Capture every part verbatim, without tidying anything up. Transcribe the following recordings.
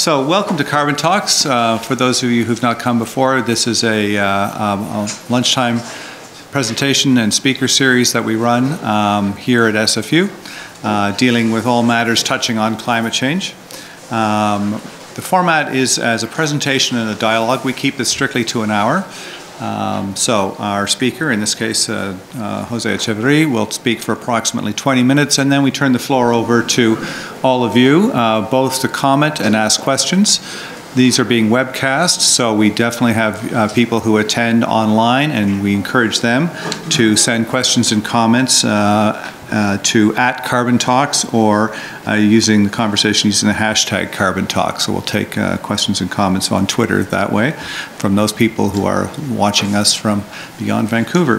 So welcome to Carbon Talks. Uh, for those of you who've not come before, this is a, uh, um, a lunchtime presentation and speaker series that we run um, here at S F U, uh, dealing with all matters touching on climate change. Um, the format is as a presentation and a dialogue. We keep this strictly to an hour. Um, so our speaker, in this case uh, uh, Jose Etcheverry, will speak for approximately twenty minutes, and then we turn the floor over to all of you, uh, both to comment and ask questions. These are being webcast, so we definitely have uh, people who attend online, and we encourage them to send questions and comments uh, uh, to at Carbon Talks, or uh, using the conversation using the hashtag Carbon Talks. So we'll take uh, questions and comments on Twitter that way from those people who are watching us from beyond Vancouver.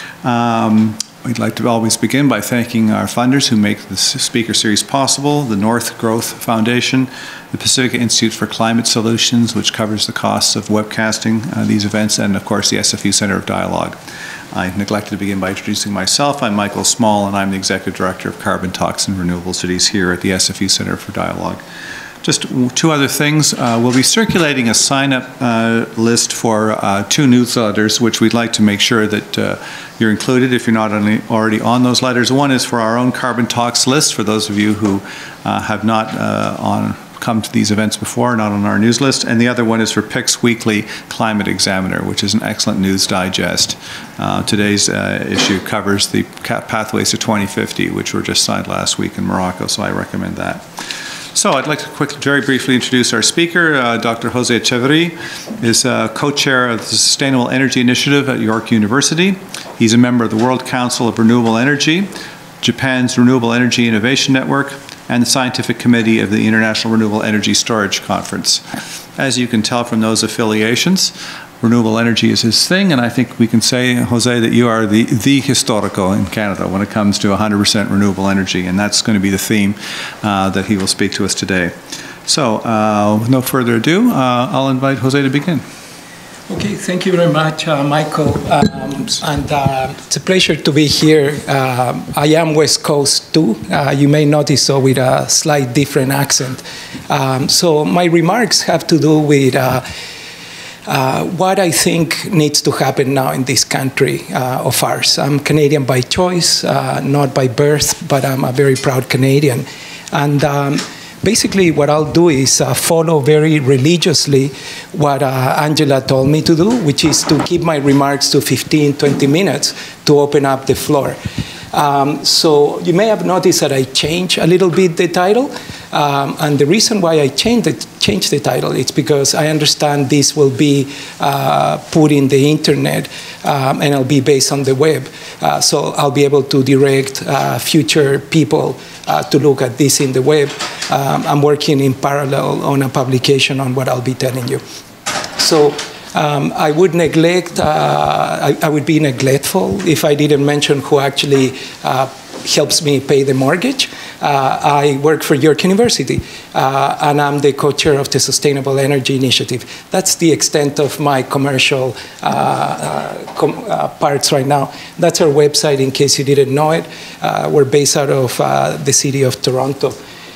Um, We'd like to always begin by thanking our funders who make this speaker series possible: the North Growth Foundation, the Pacific Institute for Climate Solutions, which covers the costs of webcasting uh, these events, and of course the S F U Center of Dialogue. I neglected to begin by introducing myself. I'm Michael Small, and I'm the Executive Director of Carbon Talks and Renewable Cities here at the S F U Center for Dialogue. Just two other things. Uh, we'll be circulating a sign-up uh, list for uh, two newsletters, which we'd like to make sure that uh, you're included if you're not only already on those letters. One is for our own Carbon Talks list, for those of you who uh, have not uh, on, come to these events before, not on our news list. And the other one is for P I C's Weekly Climate Examiner, which is an excellent news digest. Uh, today's uh, issue covers the Pathways to twenty fifty, which were just signed last week in Morocco, so I recommend that. So I'd like to quickly, very briefly introduce our speaker. Uh, Doctor Jose Etcheverry is uh, co-chair of the Sustainable Energy Initiative at York University. He's a member of the World Council of Renewable Energy, Japan's Renewable Energy Innovation Network, and the Scientific Committee of the International Renewable Energy Storage Conference. As you can tell from those affiliations, renewable energy is his thing, and I think we can say, Jose, that you are the, the historical in Canada when it comes to one hundred percent renewable energy, and that's going to be the theme uh, that he will speak to us today. So, uh, with no further ado, uh, I'll invite Jose to begin. Okay, thank you very much, uh, Michael, um, and uh, it's a pleasure to be here. Uh, I am West Coast too. Uh, you may notice so with a slight different accent. Um, so my remarks have to do with uh, Uh, what I think needs to happen now in this country uh, of ours. I'm Canadian by choice, uh, not by birth, but I'm a very proud Canadian. And um, basically what I'll do is uh, follow very religiously what uh, Angela told me to do, which is to keep my remarks to fifteen, twenty minutes to open up the floor. Um, so you may have noticed that I changed a little bit the title. Um, and the reason why I changed, it, changed the title is because I understand this will be uh, put in the internet um, and it'll be based on the web. Uh, so I'll be able to direct uh, future people uh, to look at this in the web. Um, I'm working in parallel on a publication on what I'll be telling you. So um, I would neglect, uh, I, I would be neglectful if I didn't mention who actually uh, helps me pay the mortgage. Uh, I work for York University, uh, and I'm the co-chair of the Sustainable Energy Initiative. That's the extent of my commercial uh, uh, com uh, parts right now. That's our website, in case you didn't know it. Uh, we're based out of uh, the city of Toronto.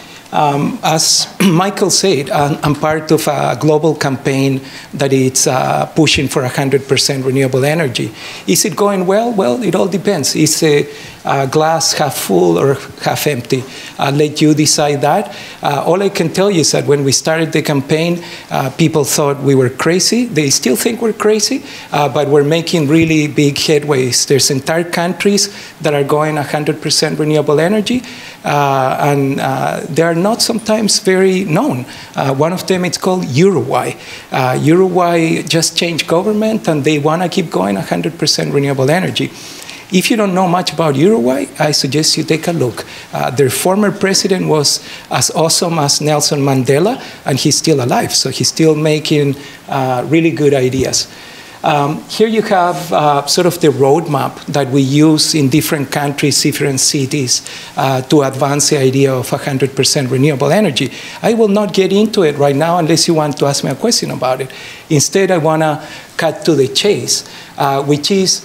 Um, as Michael said, I'm, I'm part of a global campaign that is uh, pushing for one hundred percent renewable energy. Is it going well? Well, it all depends. Is the uh, glass half full or half empty? I'll let you decide that. Uh, all I can tell you is that when we started the campaign, uh, people thought we were crazy. They still think we're crazy, uh, but we're making really big headways. There's entire countries that are going one hundred percent renewable energy, uh, and uh, they are not sometimes very known. Uh, one of them, it's called Uruguay. Uh, Uruguay just changed government, and they want to keep going one hundred percent renewable energy. If you don't know much about Uruguay, I suggest you take a look. Uh, their former president was as awesome as Nelson Mandela, and he's still alive, so he's still making uh, really good ideas. Um, here you have uh, sort of the roadmap that we use in different countries, different cities, uh, to advance the idea of one hundred percent renewable energy. I will not get into it right now unless you want to ask me a question about it. Instead, I want to cut to the chase, uh, which is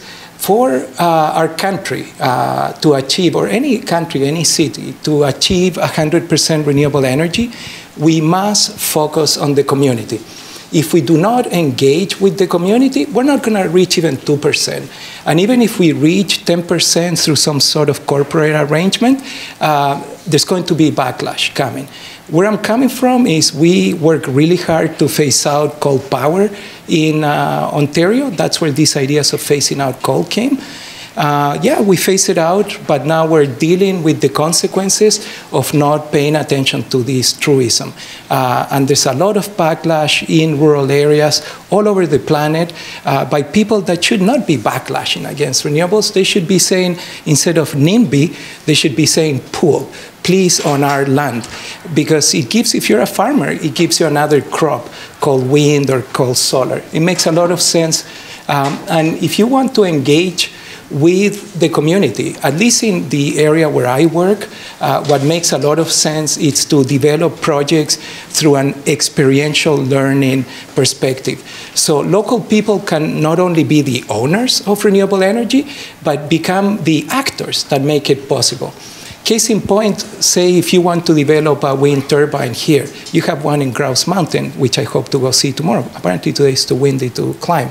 For uh, our country uh, to achieve, or any country, any city, to achieve one hundred percent renewable energy, we must focus on the community. If we do not engage with the community, we're not going to reach even two percent. And even if we reach ten percent through some sort of corporate arrangement, uh, there's going to be backlash coming. Where I'm coming from is we work really hard to phase out coal power in uh, Ontario. That's where these ideas of phasing out coal came. Uh, yeah, we phase it out, but now we're dealing with the consequences of not paying attention to this truism. Uh, and there's a lot of backlash in rural areas all over the planet uh, by people that should not be backlashing against renewables. They should be saying, instead of NIMBY, they should be saying pool, please, on our land. Because it gives, if you're a farmer, it gives you another crop called wind or called solar. It makes a lot of sense. Um, and if you want to engage with the community, at least in the area where I work, uh, what makes a lot of sense is to develop projects through an experiential learning perspective. So local people can not only be the owners of renewable energy, but become the actors that make it possible. Case in point, say if you want to develop a wind turbine here, you have one in Grouse Mountain, which I hope to go see tomorrow. Apparently today is too windy to climb.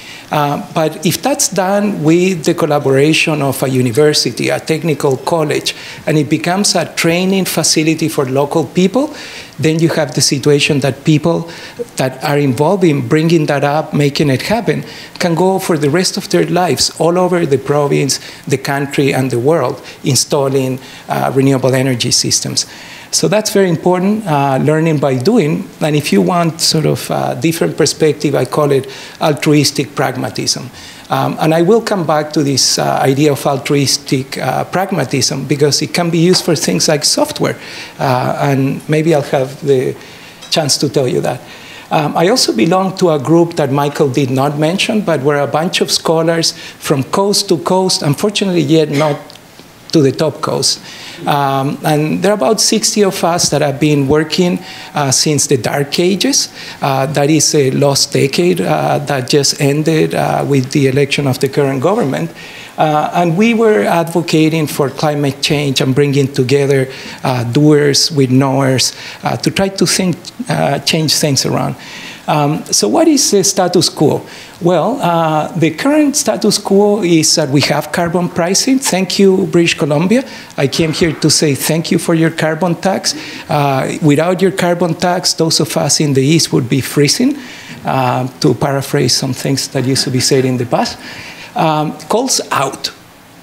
Uh, but if that's done with the collaboration of a university, a technical college, and it becomes a training facility for local people, then you have the situation that people that are involved in bringing that up, making it happen, can go for the rest of their lives all over the province, the country, and the world, installing uh, renewable energy systems. So that's very important, uh, learning by doing. And if you want sort of a different perspective, I call it altruistic pragmatism. Um, and I will come back to this uh, idea of altruistic uh, pragmatism because it can be used for things like software. Uh, and maybe I'll have the chance to tell you that. Um, I also belong to a group that Michael did not mention, but we're a bunch of scholars from coast to coast, unfortunately yet not to the top coast. Um, and there are about sixty of us that have been working uh, since the Dark Ages. Uh, that is a lost decade uh, that just ended uh, with the election of the current government. Uh, and we were advocating for climate change and bringing together uh, doers with knowers uh, to try to think, uh, change things around. Um, so what is the status quo? Well, uh, the current status quo is that we have carbon pricing. Thank you, British Columbia. I came here to say thank you for your carbon tax. Uh, without your carbon tax, those of us in the East would be freezing, uh, to paraphrase some things that used to be said in the past. Um, coal's out.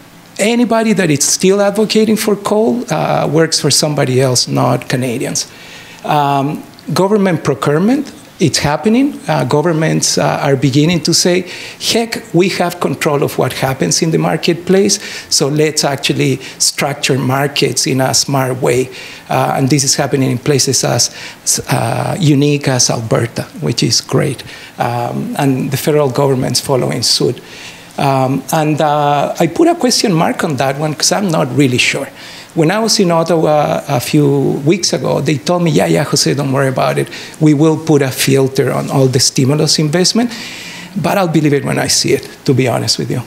Anybody that is still advocating for coal uh, works for somebody else, not Canadians. Um, government procurement. It's happening. Uh, governments uh, are beginning to say, heck, we have control of what happens in the marketplace, so let's actually structure markets in a smart way. Uh, and this is happening in places as uh, unique as Alberta, which is great. Um, and the federal government's following suit. Um, and uh, I put a question mark on that one because I'm not really sure. When I was in Ottawa a few weeks ago, they told me, yeah, yeah, Jose, don't worry about it. We will put a filter on all the stimulus investment, but I'll believe it when I see it, to be honest with you.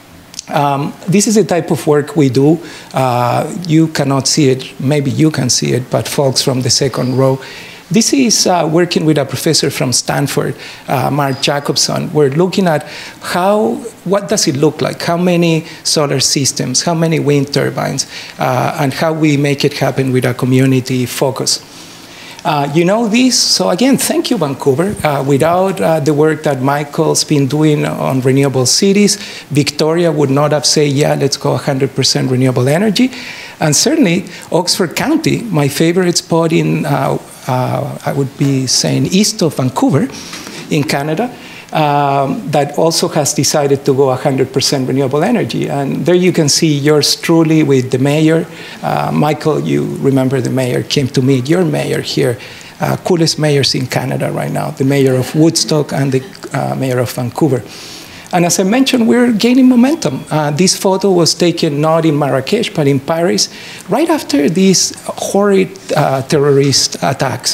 Um, this is the type of work we do. Uh, you cannot see it, maybe you can see it, but folks from the second row. This is uh, working with a professor from Stanford, uh, Mark Jacobson. We're looking at how, what does it look like? How many solar systems, how many wind turbines, uh, and how we make it happen with a community focus. Uh, you know this, so again, thank you, Vancouver. Uh, without uh, the work that Michael's been doing on renewable cities, Victoria would not have said, yeah, let's go one hundred percent renewable energy. And certainly, Oxford County, my favorite spot in, uh, uh, I would be saying east of Vancouver, in Canada, um, that also has decided to go one hundred percent renewable energy. And there you can see yours truly with the mayor. Uh, Michael, you remember the mayor came to meet your mayor here. Uh, coolest mayors in Canada right now, the mayor of Woodstock and the uh, mayor of Vancouver. And as I mentioned, we're gaining momentum. Uh, this photo was taken not in Marrakesh, but in Paris, right after these horrid uh, terrorist attacks.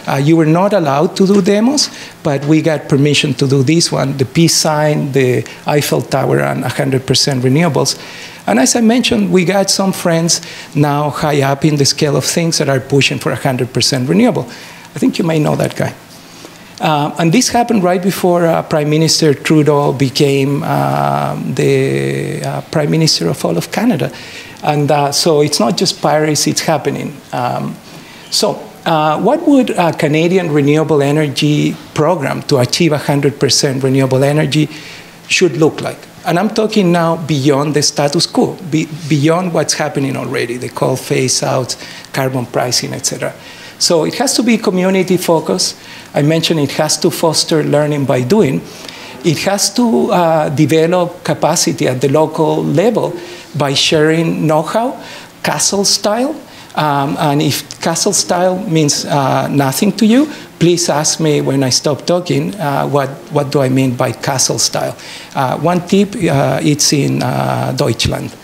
Uh, you were not allowed to do demos, but we got permission to do this one, the peace sign, the Eiffel Tower, and one hundred percent renewables. And as I mentioned, we got some friends now high up in the scale of things that are pushing for one hundred percent renewable. I think you may know that guy. Uh, and this happened right before uh, Prime Minister Trudeau became uh, the uh, Prime Minister of all of Canada. And uh, so it's not just Paris, it's happening. Um, so uh, what would a Canadian renewable energy program to achieve one hundred percent renewable energy should look like? And I'm talking now beyond the status quo, be, beyond what's happening already, the coal phase out, carbon pricing, et cetera. So it has to be community focused. I mentioned it has to foster learning by doing. It has to uh, develop capacity at the local level by sharing know-how, castle style. Um, and if castle style means uh, nothing to you, please ask me when I stop talking, uh, what, what do I mean by castle style? Uh, one tip, uh, it's in uh, Deutschland.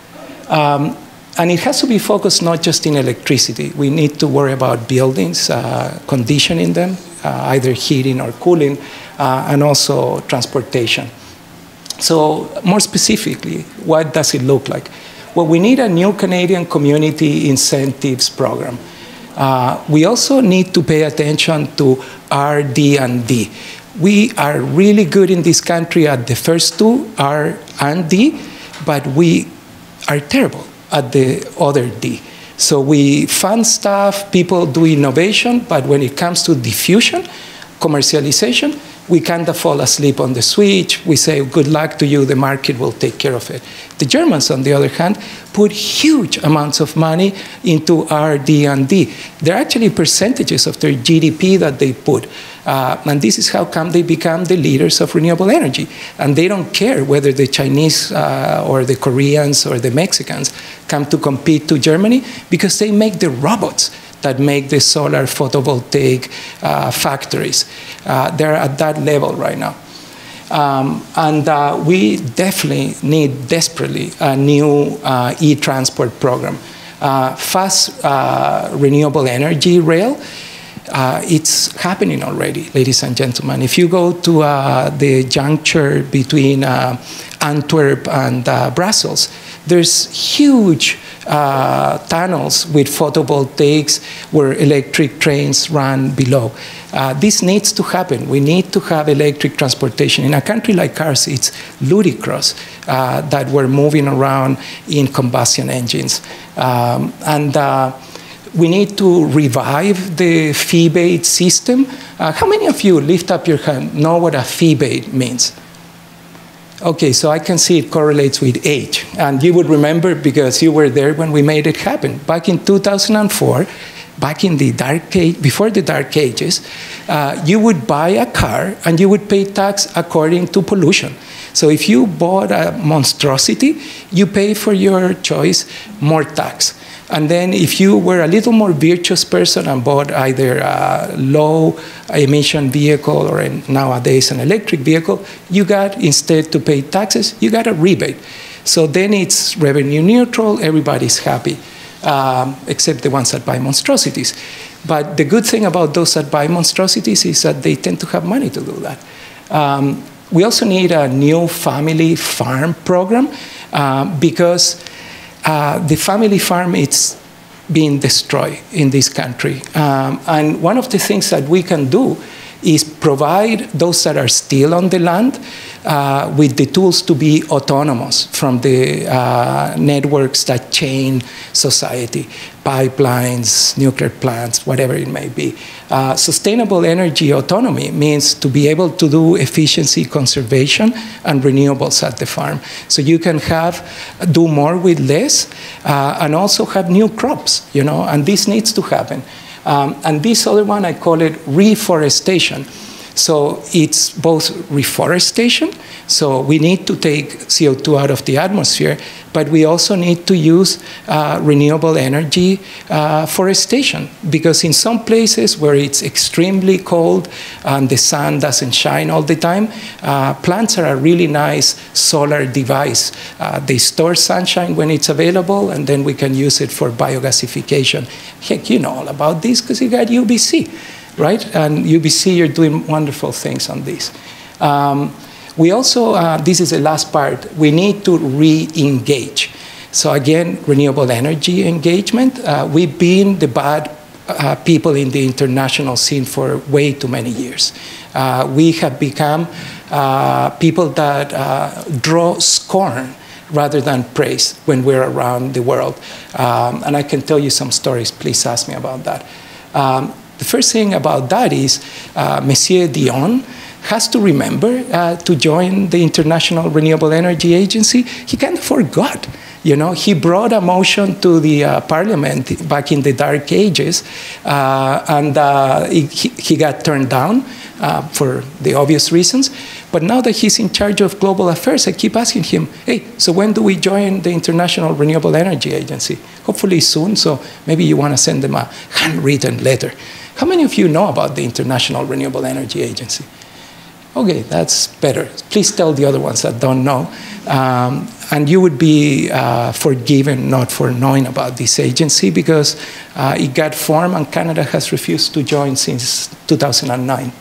Um, And it has to be focused not just in electricity. We need to worry about buildings, uh, conditioning them, uh, either heating or cooling, uh, and also transportation. So more specifically, what does it look like? Well, we need a new Canadian community incentives program. Uh, we also need to pay attention to R D and D. We are really good in this country at the first two, R and D, but we are terrible at the other D. So we fund stuff, people do innovation, but when it comes to diffusion, commercialization, we kind of fall asleep on the switch. We say, good luck to you, the market will take care of it. The Germans, on the other hand, put huge amounts of money into R, D, and D. They're actually percentages of their G D P that they put. Uh, and this is how come they become the leaders of renewable energy. And they don't care whether the Chinese uh, or the Koreans or the Mexicans come to compete to Germany, because they make the robots that make the solar photovoltaic uh, factories. Uh, they're at that level right now. Um, and uh, we definitely need desperately a new uh, e-transport program. Uh, fast uh, renewable energy rail, uh, it's happening already, ladies and gentlemen. If you go to uh, the juncture between uh, Antwerp and uh, Brussels, there's huge uh, tunnels with photovoltaics where electric trains run below. Uh, this needs to happen. We need to have electric transportation. In a country like ours, it's ludicrous uh, that we're moving around in combustion engines. Um, and uh, we need to revive the fee-based system. Uh, how many of you, lift up your hand, know what a fee-based means? Okay, so I can see it correlates with age. And you would remember because you were there when we made it happen. Back in two thousand four, back in the dark age, before the dark ages, uh, you would buy a car and you would pay tax according to pollution. So if you bought a monstrosity, you pay for your choice more tax. And then if you were a little more virtuous person and bought either a low emission vehicle or a, nowadays an electric vehicle, you got, instead to pay taxes, you got a rebate. So then it's revenue neutral, everybody's happy, um, except the ones that buy monstrosities. But the good thing about those that buy monstrosities is that they tend to have money to do that. Um, we also need a new family farm program uh, because Uh, the family farm is being destroyed in this country. Um, and one of the things that we can do is provide those that are still on the land uh, with the tools to be autonomous from the uh, networks that chain society, pipelines, nuclear plants, whatever it may be. Uh, sustainable energy autonomy means to be able to do efficiency conservation and renewables at the farm. So you can have, do more with less, uh, and also have new crops, you know, and this needs to happen. Um, and this other one, I call it reforestation. So it's both reforestation, so we need to take C O two out of the atmosphere, but we also need to use uh, renewable energy uh, forestation, because in some places where it's extremely cold and the sun doesn't shine all the time, uh, plants are a really nice solar device. Uh, they store sunshine when it's available, and then we can use it for biogasification. Heck, you know all about this because you got U B C. right? And U B C, you're doing wonderful things on this. Um, we also, uh, this is the last part, we need to re-engage. So again, renewable energy engagement. Uh, we've been the bad uh, people in the international scene for way too many years. Uh, we have become uh, people that uh, draw scorn rather than praise when we're around the world. Um, and I can tell you some stories. Please ask me about that. Um, the first thing about that is uh, Monsieur Dion has to remember uh, to join the International Renewable Energy Agency. He kind of forgot. You know, he brought a motion to the uh, parliament back in the dark ages, uh, and uh, he, he got turned down uh, for the obvious reasons. But now that he's in charge of global affairs, I keep asking him, hey, so when do we join the International Renewable Energy Agency? Hopefully soon, so maybe you want to send them a handwritten letter. How many of you know about the International Renewable Energy Agency? Okay, that's better. Please tell the other ones that don't know. Um, and you would be uh, forgiven not for knowing about this agency because uh, it got formed and Canada has refused to join since two thousand nine.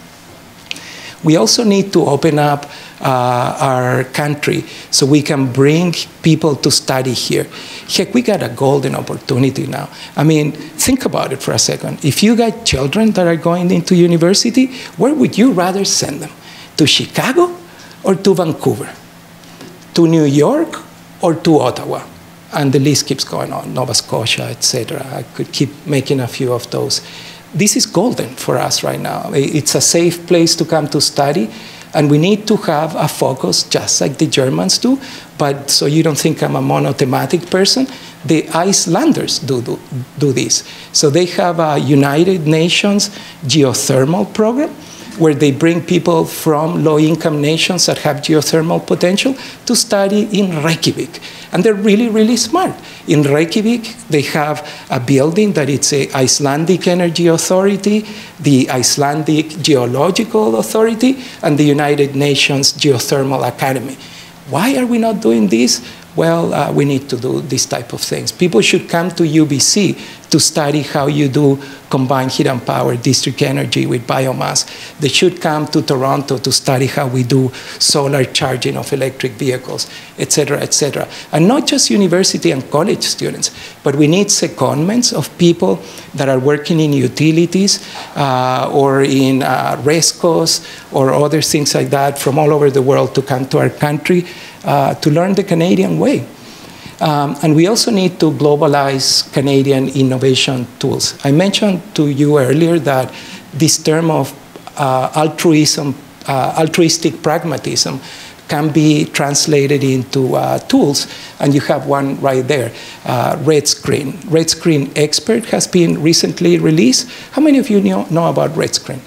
We also need to open up uh, our country so we can bring people to study here. Heck, we got a golden opportunity now. I mean, think about it for a second. If you got children that are going into university, where would you rather send them? To Chicago or to Vancouver? To New York or to Ottawa? And the list keeps going on, Nova Scotia, et cetera. I could keep making a few of those. This is golden for us right now. It's a safe place to come to study, and we need to have a focus just like the Germans do. But so you don't think I'm a monothematic person, the Icelanders do, do, do this. So they have a United Nations geothermal program where they bring people from low-income nations that have geothermal potential to study in Reykjavik. And they're really, really smart. In Reykjavik, they have a building that it's the Icelandic Energy Authority, the Icelandic Geological Authority, and the United Nations Geothermal Academy. Why are we not doing this? Well, uh, we need to do this type of things. People should come to U B C to study how you do combined heat and power district energy with biomass. They should come to Toronto to study how we do solar charging of electric vehicles, et cetera, et cetera. And not just university and college students, but we need secondments of people that are working in utilities uh, or in uh, RESCOs or other things like that from all over the world to come to our country uh, to learn the Canadian way. Um, and we also need to globalize Canadian innovation tools. I mentioned to you earlier that this term of uh, altruism, uh, altruistic pragmatism can be translated into uh, tools, and you have one right there, uh, Red Screen. Red Screen Expert has been recently released. How many of you know, know about Red Screen?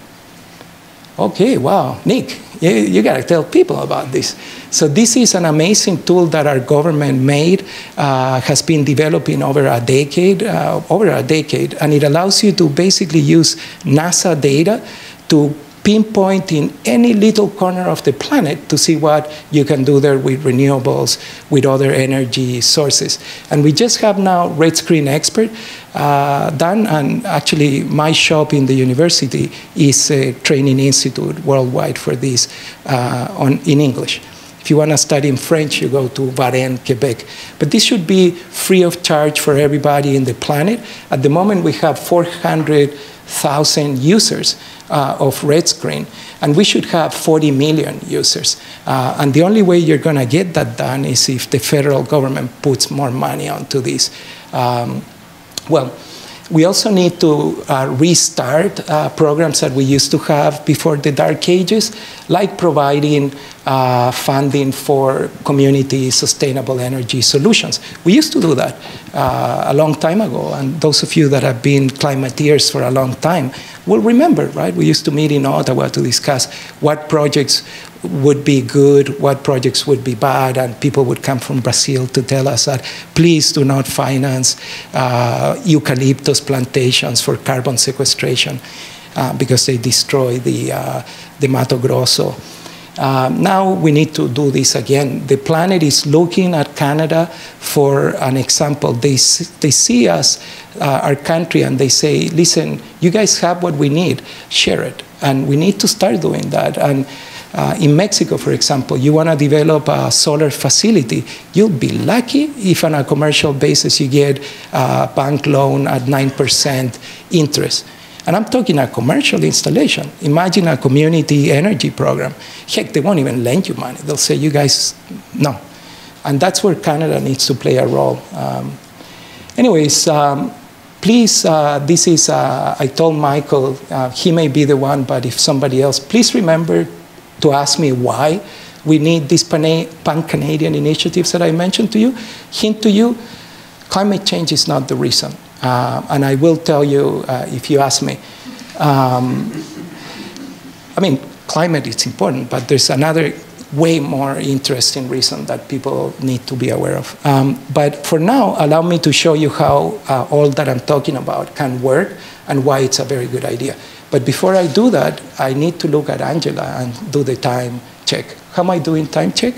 Okay, wow, Nick, you, you gotta tell people about this. So this is an amazing tool that our government made, uh, has been developing over a decade, uh, over a decade, and it allows you to basically use NASA data to pinpoint in any little corner of the planet to see what you can do there with renewables, with other energy sources. And we just have now Red Screen Expert uh, done, and actually my shop in the university is a training institute worldwide for this uh, on, in English. If you want to study in French, you go to Varennes, Quebec. But this should be free of charge for everybody in the planet. At the moment, we have four hundred thousand users uh, of Red Screen, and we should have forty million users. Uh, and the only way you're going to get that done is if the federal government puts more money onto this. Um, well, we also need to uh, restart uh, programs that we used to have before the dark ages, like providing uh, funding for community sustainable energy solutions. We used to do that uh, a long time ago, and those of you that have been climateers for a long time will remember, right? We used to meet in Ottawa to discuss what projects would be good, what projects would be bad, and people would come from Brazil to tell us that please do not finance uh, eucalyptus plantations for carbon sequestration uh, because they destroy the, uh, the Mato Grosso. Uh, now we need to do this again. The planet is looking at Canada for an example. They, they see us, uh, our country, and they say, listen, you guys have what we need, share it. And we need to start doing that. And uh, in Mexico, for example, you want to develop a solar facility, you'll be lucky if on a commercial basis you get a bank loan at nine percent interest. And I'm talking a commercial installation. Imagine a community energy program. Heck, they won't even lend you money. They'll say, you guys, no. And that's where Canada needs to play a role. Um, anyways, um, please, uh, this is, uh, I told Michael, uh, he may be the one, but if somebody else, please remember to ask me why we need these pan-Canadian initiatives that I mentioned to you. Hint to you, climate change is not the reason. Uh, and I will tell you, uh, if you ask me, um, I mean, climate is important, but there's another way more interesting reason that people need to be aware of. Um, but for now, allow me to show you how uh, all that I'm talking about can work and why it's a very good idea. But before I do that, I need to look at Angela and do the time check. How am I doing time check?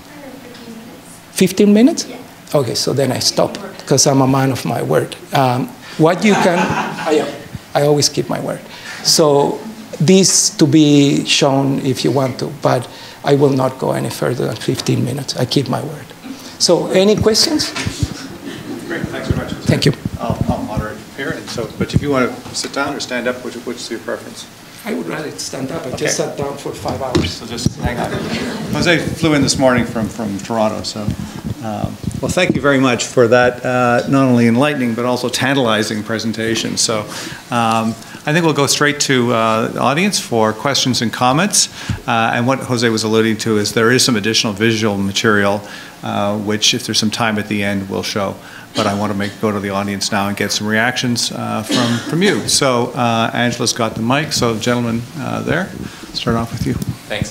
fifteen minutes? Yeah. Okay, so then I stop, because I'm a man of my word. Um, what you can, I, I always keep my word. So this to be shown if you want to, but I will not go any further than fifteen minutes. I keep my word. So any questions? Great, thanks very much. Thank you. I'll, I'll moderate here, and so, but if you want to sit down or stand up, which, which is your preference? I would rather stand up. I Okay. just sat down for five hours. So just hang on. Jose flew in this morning from, from Toronto, so. Um, well, thank you very much for that, uh, not only enlightening, but also tantalizing presentation. So um, I think we'll go straight to uh, the audience for questions and comments. Uh, and what Jose was alluding to is there is some additional visual material, uh, which if there's some time at the end, we'll show. But I want to make, go to the audience now and get some reactions uh, from, from you. So uh, Angela's got the mic, so gentlemen uh, there, start off with you. Thanks.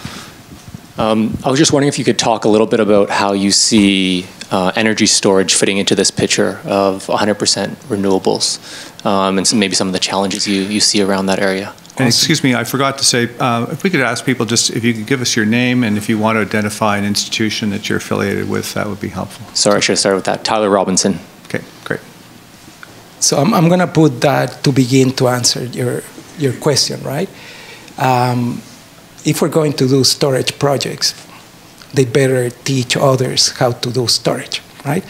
Um, I was just wondering if you could talk a little bit about how you see uh, energy storage fitting into this picture of one hundred percent renewables, um, and some, maybe some of the challenges you, you see around that area. And excuse me, I forgot to say, uh, if we could ask people just if you could give us your name and if you want to identify an institution that you're affiliated with, that would be helpful. Sorry, I should have started with that. Tyler Robinson. Okay, great. So I'm, I'm going to put that to begin to answer your, your question, right? Um, if we're going to do storage projects, they better teach others how to do storage, right?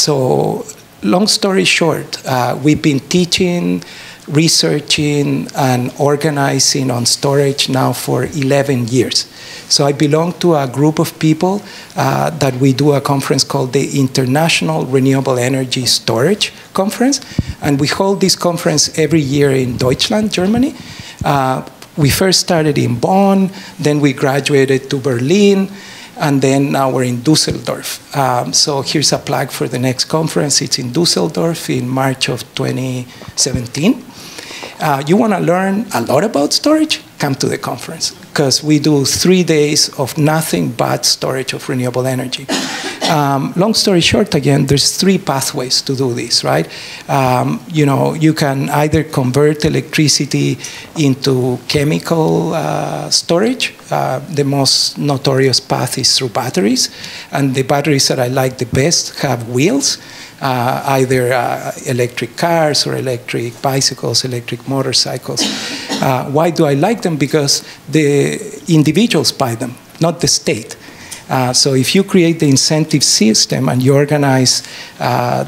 So long story short, uh, we've been teaching, researching, and organizing on storage now for eleven years. So I belong to a group of people uh, that we do a conference called the International Renewable Energy Storage Conference, and we hold this conference every year in Deutschland, Germany. Uh, we first started in Bonn, then we graduated to Berlin, and then now we're in Dusseldorf. Um, so here's a plug for the next conference. It's in Dusseldorf in March of twenty seventeen. Uh, you want to learn a lot about storage? Come to the conference, because we do three days of nothing but storage of renewable energy. Um, long story short, again, there's three pathways to do this, right? Um, you know, you can either convert electricity into chemical uh, storage. Uh, the most notorious path is through batteries, and the batteries that I like the best have wheels. Uh, either uh, electric cars or electric bicycles, electric motorcycles. Uh, why do I like them? Because the individuals buy them, not the state. Uh, so if you create the incentive system and you organize uh,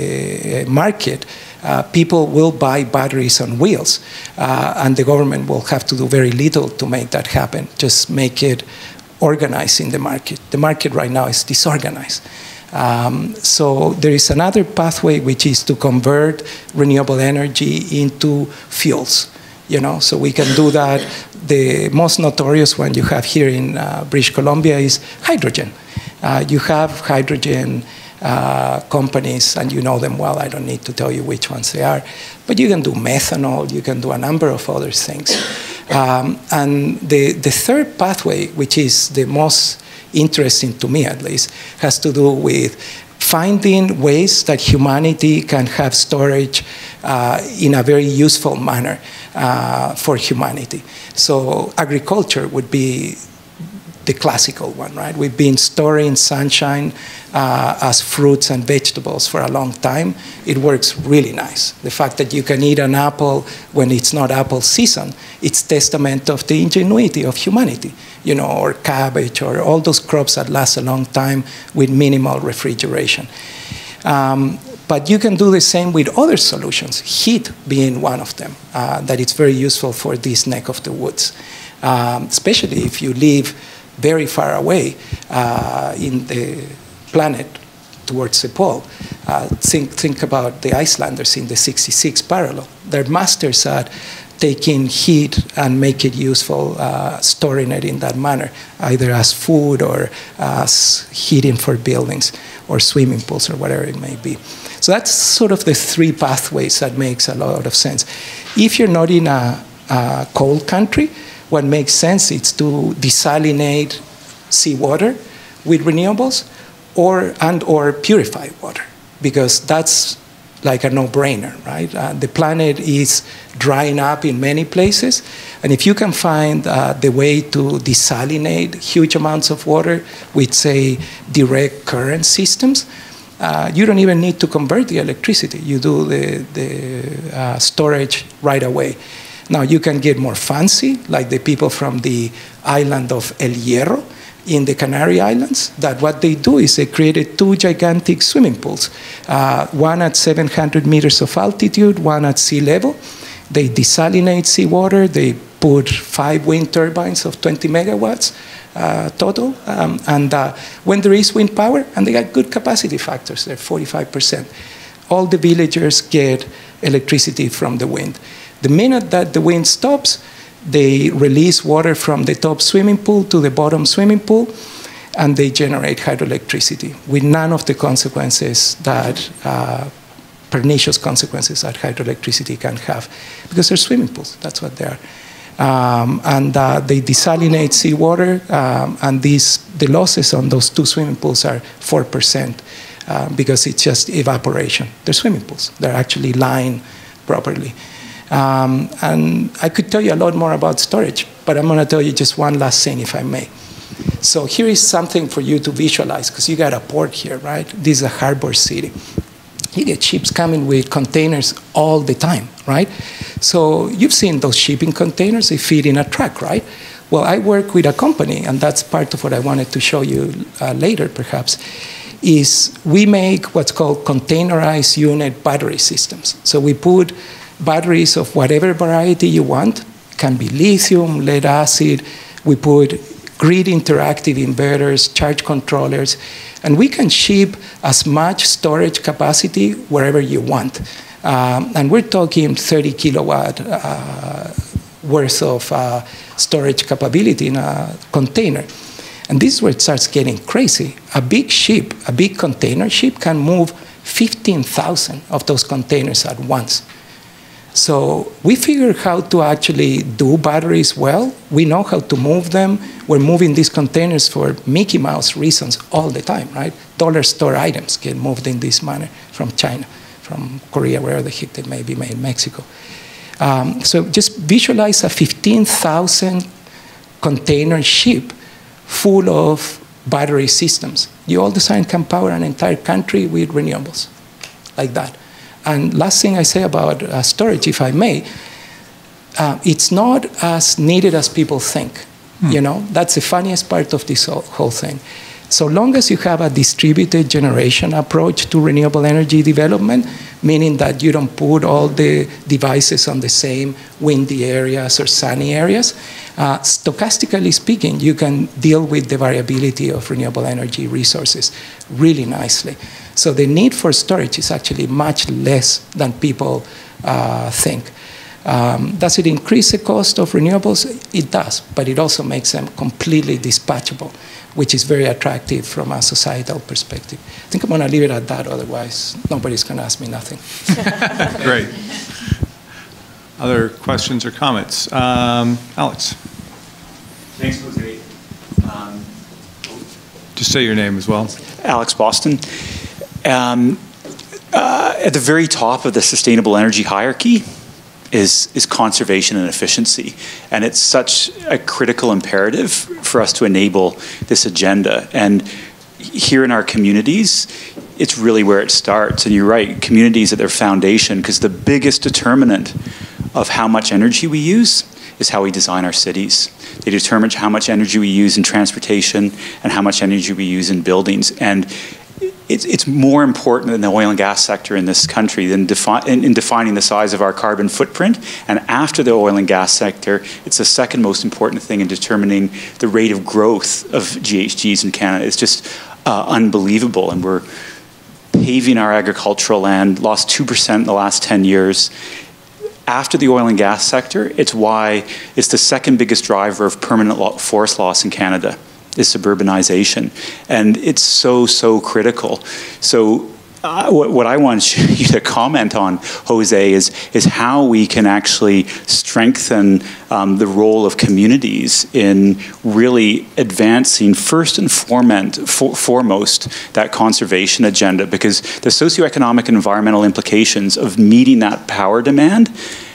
the market, uh, people will buy batteries on wheels, uh, and the government will have to do very little to make that happen. Just make it organized in the market. The market right now is disorganized. Um, so there is another pathway, which is to convert renewable energy into fuels. You know, so we can do that. The most notorious one you have here in uh, British Columbia is hydrogen. Uh, you have hydrogen uh, companies, and you know them well. I don't need to tell you which ones they are. But you can do methanol. You can do a number of other things. Um, and the, the third pathway, which is the most interesting to me at least, has to do with finding ways that humanity can have storage uh, in a very useful manner uh, for humanity. So agriculture would be the classical one, right? We've been storing sunshine uh, as fruits and vegetables for a long time. It works really nice. The fact that you can eat an apple when it's not apple season, it's testament of the ingenuity of humanity, you know, or cabbage, or all those crops that last a long time with minimal refrigeration. Um, But you can do the same with other solutions, heat being one of them, uh, that it's very useful for this neck of the woods, um, especially if you live very far away uh, in the planet towards the pole. Uh, think, think about the Icelanders in the sixty-six parallel. They're masters at taking heat and make it useful, uh, storing it in that manner, either as food or as heating for buildings or swimming pools or whatever it may be. So that's sort of the three pathways that makes a lot of sense. If you're not in a, a cold country, what makes sense is to desalinate seawater with renewables or, and or purify water, because that's like a no-brainer, right? Uh, the planet is drying up in many places, and if you can find uh, the way to desalinate huge amounts of water with, say, direct current systems, uh, you don't even need to convert the electricity. You do the, the uh, storage right away. Now, you can get more fancy, like the people from the island of El Hierro in the Canary Islands, that what they do is they created two gigantic swimming pools, uh, one at seven hundred meters of altitude, one at sea level. They desalinate seawater. They put five wind turbines of twenty megawatts uh, total. Um, and uh, when there is wind power, and they got good capacity factors, they're forty-five percent, all the villagers get electricity from the wind. The minute that the wind stops, they release water from the top swimming pool to the bottom swimming pool, and they generate hydroelectricity with none of the consequences that, uh, pernicious consequences that hydroelectricity can have, because they're swimming pools. That's what they are. Um, and uh, they desalinate seawater, um, and these, the losses on those two swimming pools are four percent uh, because it's just evaporation. They're swimming pools. They're actually lined properly. Um, and I could tell you a lot more about storage, but I'm going to tell you just one last thing, if I may. So here is something for you to visualize, because you got a port here, right? This is a harbor city. You get ships coming with containers all the time, right? So you've seen those shipping containers, they fit in a truck, right? Well, I work with a company, and that's part of what I wanted to show you uh, later, perhaps, is we make what's called containerized unit battery systems. So we put batteries of whatever variety you want. It can be lithium, lead acid. We put grid interactive inverters, charge controllers, and we can ship as much storage capacity wherever you want. Um, and we're talking thirty kilowatt uh, worth of uh, storage capability in a container. And this is where it starts getting crazy. A big ship, a big container ship can move fifteen thousand of those containers at once. So we figured how to actually do batteries well. We know how to move them. We're moving these containers for Mickey Mouse reasons all the time, right? Dollar store items get moved in this manner from China, from Korea, wherever the heck they may be made, Mexico. Um, so just visualize a fifteen thousand container ship full of battery systems. You all of a sudden can power an entire country with renewables, like that. And last thing I say about uh, storage, if I may, uh, it's not as needed as people think. Hmm. You know, that's the funniest part of this whole, whole thing. So long as you have a distributed generation approach to renewable energy development, meaning that you don't put all the devices on the same windy areas or sunny areas, uh, stochastically speaking, you can deal with the variability of renewable energy resources really nicely. So the need for storage is actually much less than people uh, think. Um, does it increase the cost of renewables? It does, but it also makes them completely dispatchable, which is very attractive from a societal perspective. I think I'm going to leave it at that, otherwise nobody's going to ask me nothing. Great. Other questions or comments? Um, Alex. Thanks, Jose. Um, Just say your name as well. Alex Boston. Um, uh, at the very top of the sustainable energy hierarchy, is, is conservation and efficiency. And it's such a critical imperative for us to enable this agenda. And here in our communities, it's really where it starts. And you're right, communities at their foundation, because the biggest determinant of how much energy we use is how we design our cities. They determine how much energy we use in transportation and how much energy we use in buildings. And it's, it's more important in the oil and gas sector in this country than defi in, in defining the size of our carbon footprint. And after the oil and gas sector, it's the second most important thing in determining the rate of growth of G H Gs in Canada. It's just uh, unbelievable. And we're paving our agricultural land, lost two percent in the last ten years. After the oil and gas sector, it's why it's the second biggest driver of permanent forest loss in Canada, is suburbanization. And it's so, so critical. So uh, what, what I want you to comment on, Jose, is, is how we can actually strengthen um, the role of communities in really advancing first and foremost, for, foremost that conservation agenda, because the socioeconomic and environmental implications of meeting that power demand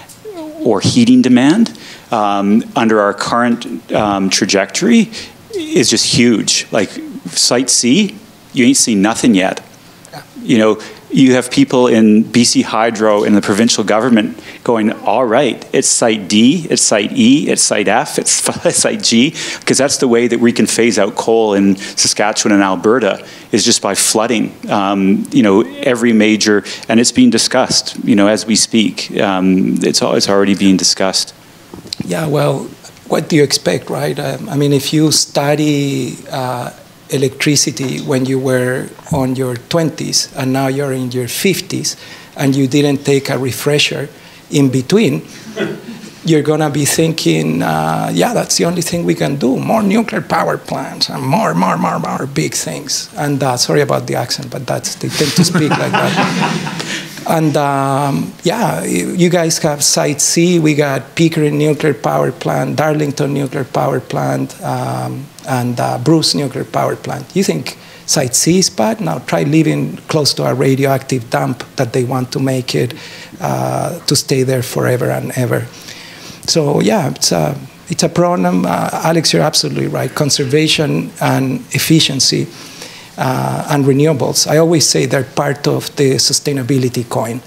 or heating demand um, under our current um, trajectory is just huge. Like Site C, you ain't seen nothing yet. Yeah. You know, you have people in B C Hydro and the provincial government going, all right, it's Site D, it's Site E, it's Site F, it's Site G, because that's the way that we can phase out coal in Saskatchewan and Alberta, is just by flooding, um, you know, every major, and it's being discussed, you know, as we speak. Um, it's, it's already being discussed. Yeah, well, what do you expect, right? Um, I mean, if you study uh, electricity when you were on your twenties and now you're in your fifties and you didn't take a refresher in between, you're going to be thinking, uh, yeah, that's the only thing we can do. More nuclear power plants and more, more, more, more big things. And uh, sorry about the accent, but that's, they tend to speak like that. And um, yeah, you guys have Site C. We got Pickering Nuclear Power Plant, Darlington Nuclear Power Plant, um, and uh, Bruce Nuclear Power Plant. You think Site C is bad? Now try living close to a radioactive dump that they want to make it uh, to stay there forever and ever. So yeah, it's a, it's a problem. Uh, Alex, you're absolutely right. Conservation and efficiency uh, and renewables, I always say they're part of the sustainability coin.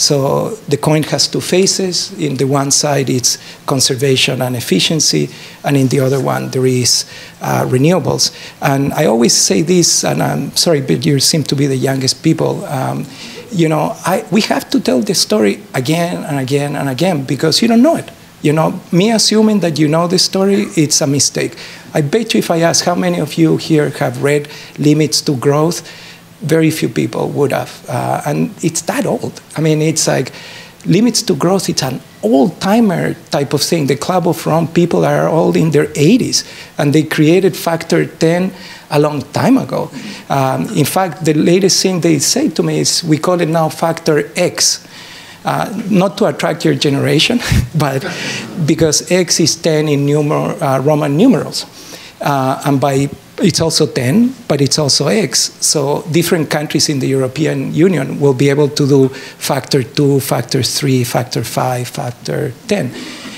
So the coin has two faces. In the one side, it's conservation and efficiency, and in the other one, there is uh, renewables. And I always say this, and I'm sorry, but you seem to be the youngest people. Um, you know, I, we have to tell the story again and again and again because you don't know it. You know, me assuming that you know the story, it's a mistake. I bet you if I ask how many of you here have read Limits to Growth, very few people would have. Uh, and it's that old. I mean, it's like Limits to Growth, it's an old-timer type of thing. The Club of Rome people are all in their eighties, and they created Factor ten a long time ago. Um, in fact, the latest thing they say to me is, we call it now Factor X. Uh, not to attract your generation, but because X is ten in numer uh, Roman numerals. Uh, and by it's also ten, but it's also X. So different countries in the European Union will be able to do factor two, factor three, factor five, factor ten.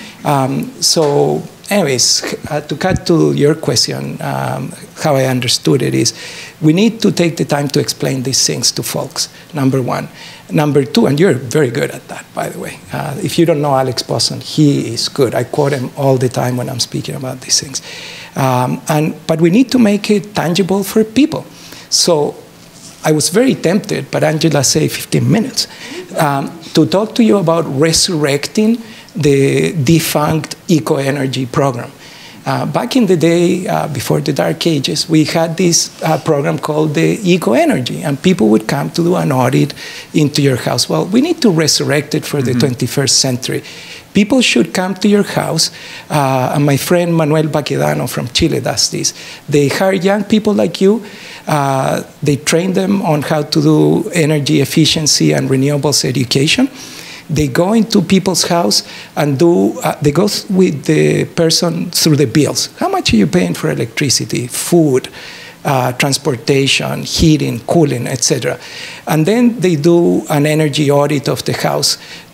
Um, so anyways, uh, to cut to your question, um, how I understood it is, we need to take the time to explain these things to folks, number one. Number two, and you're very good at that, by the way. Uh, if you don't know Alex Poston, he is good. I quote him all the time when I'm speaking about these things. Um, and, but we need to make it tangible for people. So I was very tempted, but Angela said fifteen minutes, um, to talk to you about resurrecting the defunct eco-energy program. Uh, back in the day, uh, before the dark ages, we had this uh, program called the Eco-Energy, and people would come to do an audit into your house. Well, we need to resurrect it for mm-hmm. the twenty-first century. People should come to your house, uh, and my friend Manuel Baquedano from Chile does this. They hire young people like you. Uh, they train them on how to do energy efficiency and renewables education. They go into people's house and do, uh, they go with the person through the bills. How much are you paying for electricity, food, uh, transportation, heating, cooling, et cetera? And then they do an energy audit of the house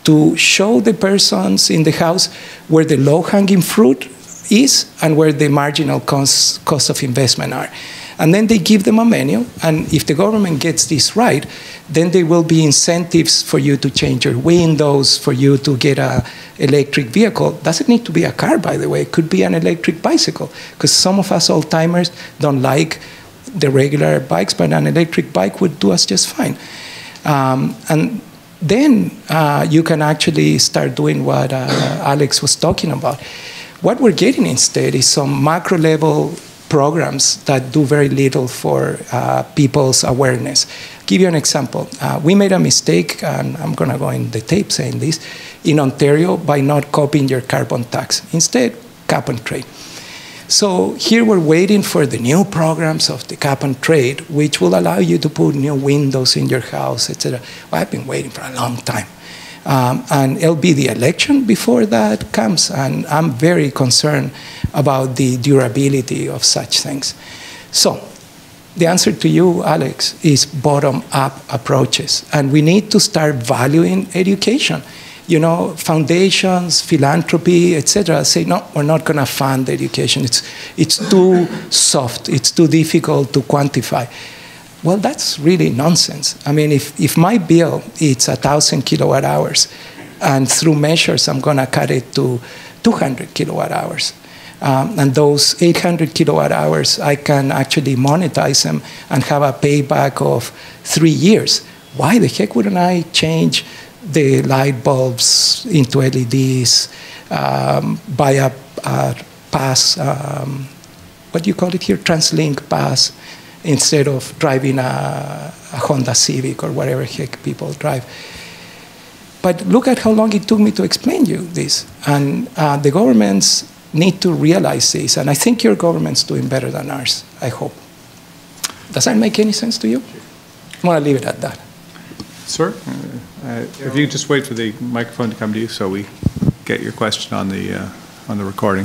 to show the persons in the house where the low-hanging fruit is and where the marginal cost, cost of investment are. And then they give them a menu, and if the government gets this right, then there will be incentives for you to change your windows, for you to get an electric vehicle. Doesn't need to be a car, by the way. It could be an electric bicycle, because some of us old-timers don't like the regular bikes, but an electric bike would do us just fine. Um, and then uh, you can actually start doing what uh, Alex was talking about. What we're getting instead is some macro-level programs that do very little for uh, people's awareness. I'll give you an example. Uh, we made a mistake, and I'm going to go in the tape saying this, in Ontario by not copying your carbon tax. Instead, cap and trade. So here we're waiting for the new programs of the cap and trade, which will allow you to put new windows in your house, et cetera. Well, I've been waiting for a long time. Um, and it'll be the election before that comes, and I'm very concerned about the durability of such things. So the answer to you, Alex, is bottom-up approaches, and we need to start valuing education. You know, foundations, philanthropy, et cetera, say, no, we're not going to fund education. It's, it's too soft. It's too difficult to quantify. Well, that's really nonsense. I mean, if, if my bill is one thousand kilowatt hours, and through measures I'm going to cut it to two hundred kilowatt hours, um, and those eight hundred kilowatt hours, I can actually monetize them and have a payback of three years. Why the heck wouldn't I change the light bulbs into L E Ds, um, buy a, a pass, um, what do you call it here, TransLink pass, instead of driving a, a Honda Civic or whatever heck people drive. But look at how long it took me to explain you this. And uh, the governments need to realize this, and I think your government's doing better than ours, I hope. Does that make any sense to you? I'm going to leave it at that. Sir, uh, if you just wait for the microphone to come to you so we get your question on the, uh, on the recording.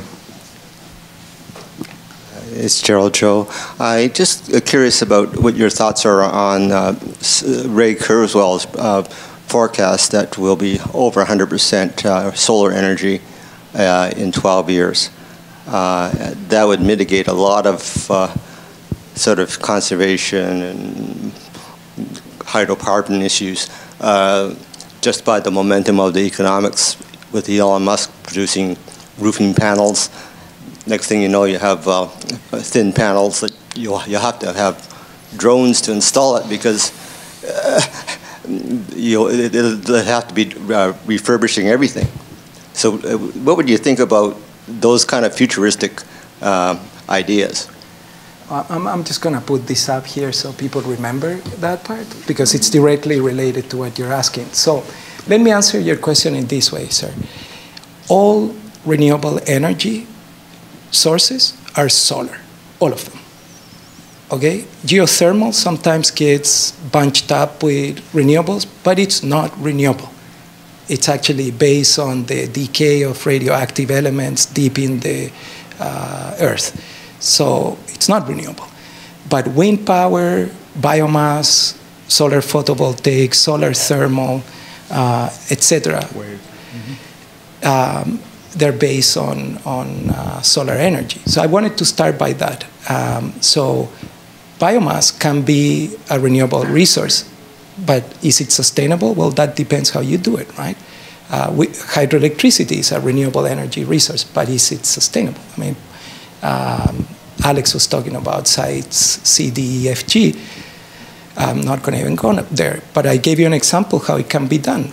It's Gerald Joe. I just uh, curious about what your thoughts are on uh, Ray Kurzweil's uh, forecast that will be over one hundred percent uh, solar energy uh, in twelve years. Uh, that would mitigate a lot of uh, sort of conservation and hydrocarbon issues uh, just by the momentum of the economics with Elon Musk producing roofing panels. Next thing you know, you have uh, thin panels that you you have to have drones to install it because uh, you it, it'll have to be uh, refurbishing everything. So, uh, what would you think about those kind of futuristic uh, ideas? I'm, I'm just going to put this up here so people remember that part because it's directly related to what you're asking. So, let me answer your question in this way, sir. All renewable energy sources are solar, all of them, okay? Geothermal sometimes gets bunched up with renewables, but it's not renewable. It's actually based on the decay of radioactive elements deep in the uh, earth. So it's not renewable. But wind power, biomass, solar photovoltaic, solar thermal, uh, et cetera, mm-hmm. um, they're based on, on uh, solar energy. So I wanted to start by that. Um, so biomass can be a renewable resource, but is it sustainable? Well, that depends how you do it, right? Uh, we, hydroelectricity is a renewable energy resource, but is it sustainable? I mean, um, Alex was talking about sites C, D, E, F, G. I'm not going to even go up there, but I gave you an example how it can be done,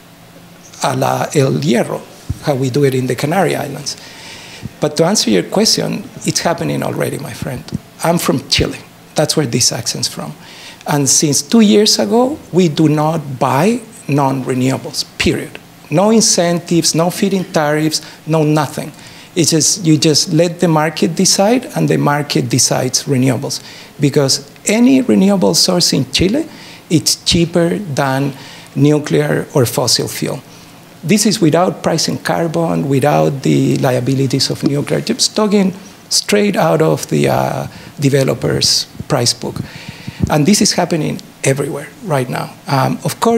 a la El Hierro, how we do it in the Canary Islands. But to answer your question, it's happening already, my friend. I'm from Chile. That's where this accent's from. And since two years ago, we do not buy non-renewables, period. No incentives, no feed-in tariffs, no nothing. It's just, you just let the market decide, and the market decides renewables. Because any renewable source in Chile, it's cheaper than nuclear or fossil fuel. This is without pricing carbon, without the liabilities of nuclear, just talking straight out of the uh, developer's price book. And this is happening everywhere right now. Um, of course,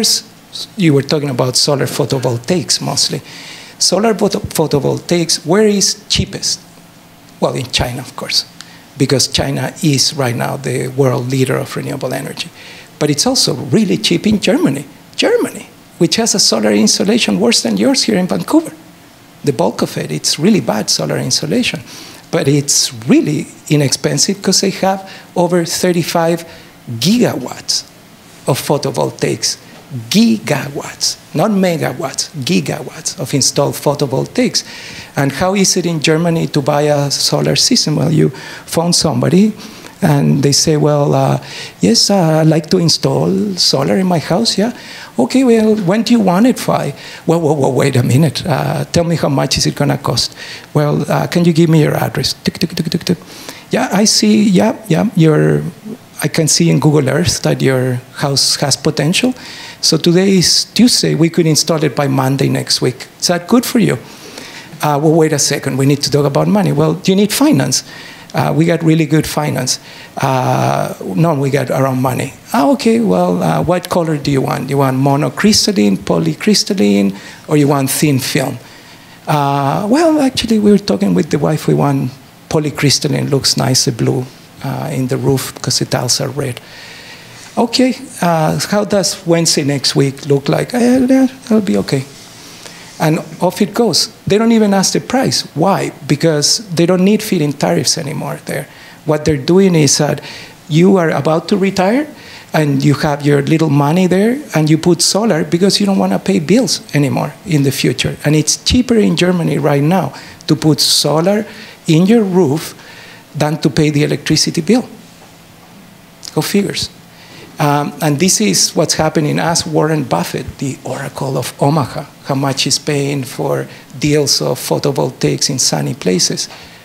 You were talking about solar photovoltaics mostly. Solar photo photovoltaics, where is cheapest? Well, in China, of course, because China is right now the world leader of renewable energy. But it's also really cheap in Germany. Germany, which has a solar insolation worse than yours here in Vancouver. The bulk of it, it's really bad solar insolation. But it's really inexpensive because they have over thirty-five gigawatts of photovoltaics. Gigawatts, not megawatts, gigawatts of installed photovoltaics. And how is it in Germany to buy a solar system? Well, you phone somebody and they say, well, uh, yes, uh, I'd like to install solar in my house, yeah? Okay, well, when do you want it by? Well, well, well wait a minute. Uh, tell me how much is it gonna cost? Well, uh, can you give me your address? Tick, tick, tick, tick, tick. Yeah, I see, yeah, yeah, your, I can see in Google Earth that your house has potential. So today is Tuesday, we could install it by Monday next week. Is that good for you? Uh, well, wait a second, we need to talk about money. Well, do you need finance? Uh, we got really good finance. Uh, no, we got our own money. Ah, okay, well, uh, what color do you want? You want monocrystalline, polycrystalline, or you want thin film? Uh, well, actually, we were talking with the wife, we want polycrystalline, looks nice, blue uh, in the roof because the tiles are red. Okay, uh, how does Wednesday next week look like? Uh, yeah, that'll be okay. And off it goes. They don't even ask the price. Why? Because they don't need feed-in tariffs anymore there. What they're doing is that you are about to retire and you have your little money there and you put solar because you don't want to pay bills anymore in the future. And it's cheaper in Germany right now to put solar in your roof than to pay the electricity bill. Go figures. Um, and this is what's happening as Warren Buffett, the Oracle of Omaha, how much he's paying for deals of photovoltaics in sunny places.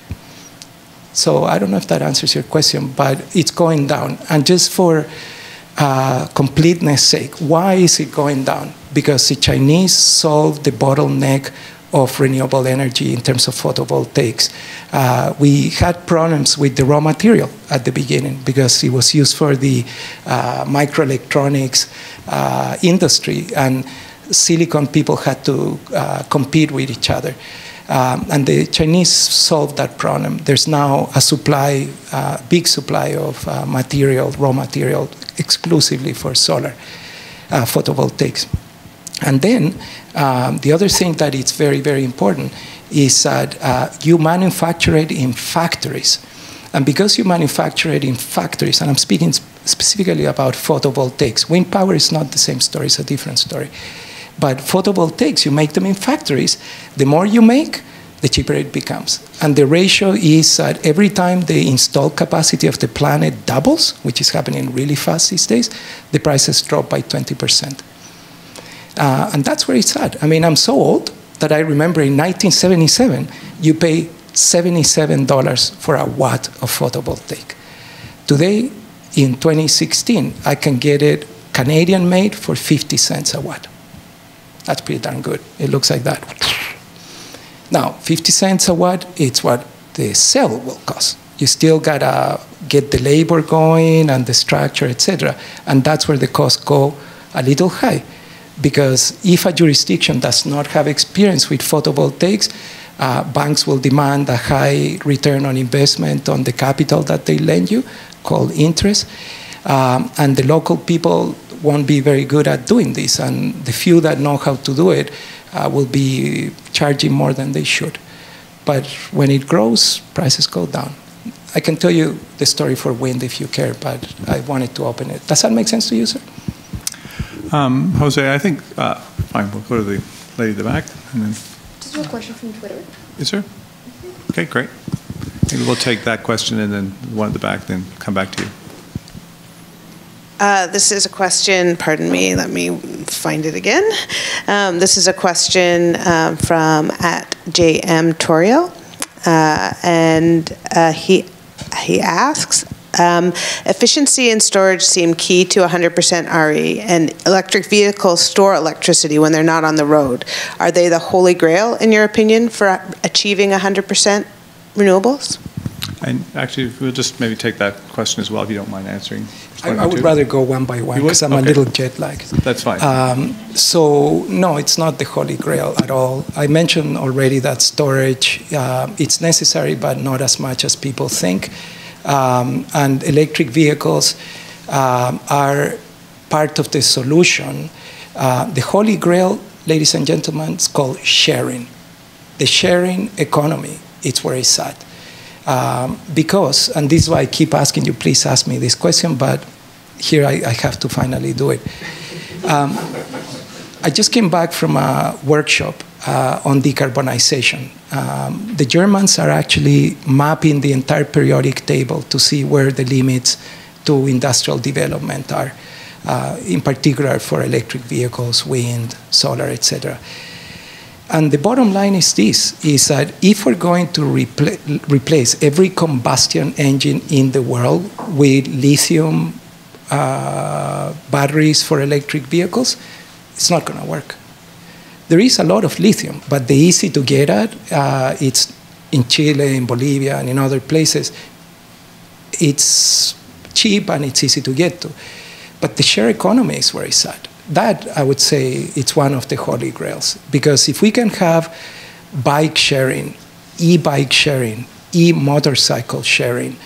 So I don't know if that answers your question, but it's going down. And just for uh, completeness sake, why is it going down? Because the Chinese solved the bottleneck of renewable energy in terms of photovoltaics. Uh, we had problems with the raw material at the beginning because it was used for the uh, microelectronics uh, industry, and silicon people had to uh, compete with each other. Um, and the Chinese solved that problem. There's now a supply, uh, big supply of uh, material, raw material, exclusively for solar uh, photovoltaics. And then um, the other thing that is very, very important is that uh, you manufacture it in factories. And because you manufacture it in factories, and I'm speaking specifically about photovoltaics. Wind power is not the same story, it's a different story. But photovoltaics, you make them in factories. The more you make, the cheaper it becomes. And the ratio is that every time the installed capacity of the planet doubles, which is happening really fast these days, the prices drop by twenty percent. Uh, and that's where it's at. I mean, I'm so old that I remember in nineteen seventy-seven, you pay seventy-seven dollars for a watt of photovoltaic. Today, in twenty sixteen, I can get it Canadian made for fifty cents a watt. That's pretty darn good. It looks like that. Now, fifty cents a watt, it's what the cell will cost. You still gotta get the labor going and the structure, et cetera. And that's where the costs go a little high. Because if a jurisdiction does not have experience with photovoltaics, uh, banks will demand a high return on investment on the capital that they lend you, called interest. Um, and the local people won't be very good at doing this. And the few that know how to do it uh, will be charging more than they should. But when it grows, prices go down. I can tell you the story for wind if you care, but I wanted to open it. Does that make sense to you, sir? Um, Jose, I think, uh, fine, we'll go to the lady at the back. And then, Is there a question from Twitter? is there? Okay, great. Maybe we'll take that question and then the one at the back, then come back to you. Uh, this is a question, pardon me, let me find it again. Um, this is a question um, from at J M Torio, uh, and uh, he, he asks, Um, efficiency and storage seem key to one hundred percent R E, and electric vehicles store electricity when they're not on the road. Are they the holy grail, in your opinion, for achieving one hundred percent renewables? And actually, we'll just maybe take that question as well, if you don't mind answering. I, I would rather go one by one because I'm okay. a little jet lagged. That's fine. Um, so no, it's not the Holy Grail at all. I mentioned already that storage, uh, it's necessary, but not as much as people think. Um, and electric vehicles um, are part of the solution. Uh, the Holy Grail, ladies and gentlemen, is called sharing. The sharing economy, it's where it's at. Um, because, and this is why I keep asking you, please ask me this question, but here I, I have to finally do it. Um, I just came back from a workshop uh, on decarbonization. Um, the Germans are actually mapping the entire periodic table to see where the limits to industrial development are, uh, in particular for electric vehicles, wind, solar, et cetera. And the bottom line is this, is that if we're going to repla replace every combustion engine in the world with lithium uh, batteries for electric vehicles, it's not going to work. There is a lot of lithium, but the easy to get at, uh, it's in Chile, in Bolivia, and in other places. It's cheap and it's easy to get to. But the share economy is where it's at. That, I would say, it's one of the holy grails. Because if we can have bike sharing, e-bike sharing, e-motorcycle sharing,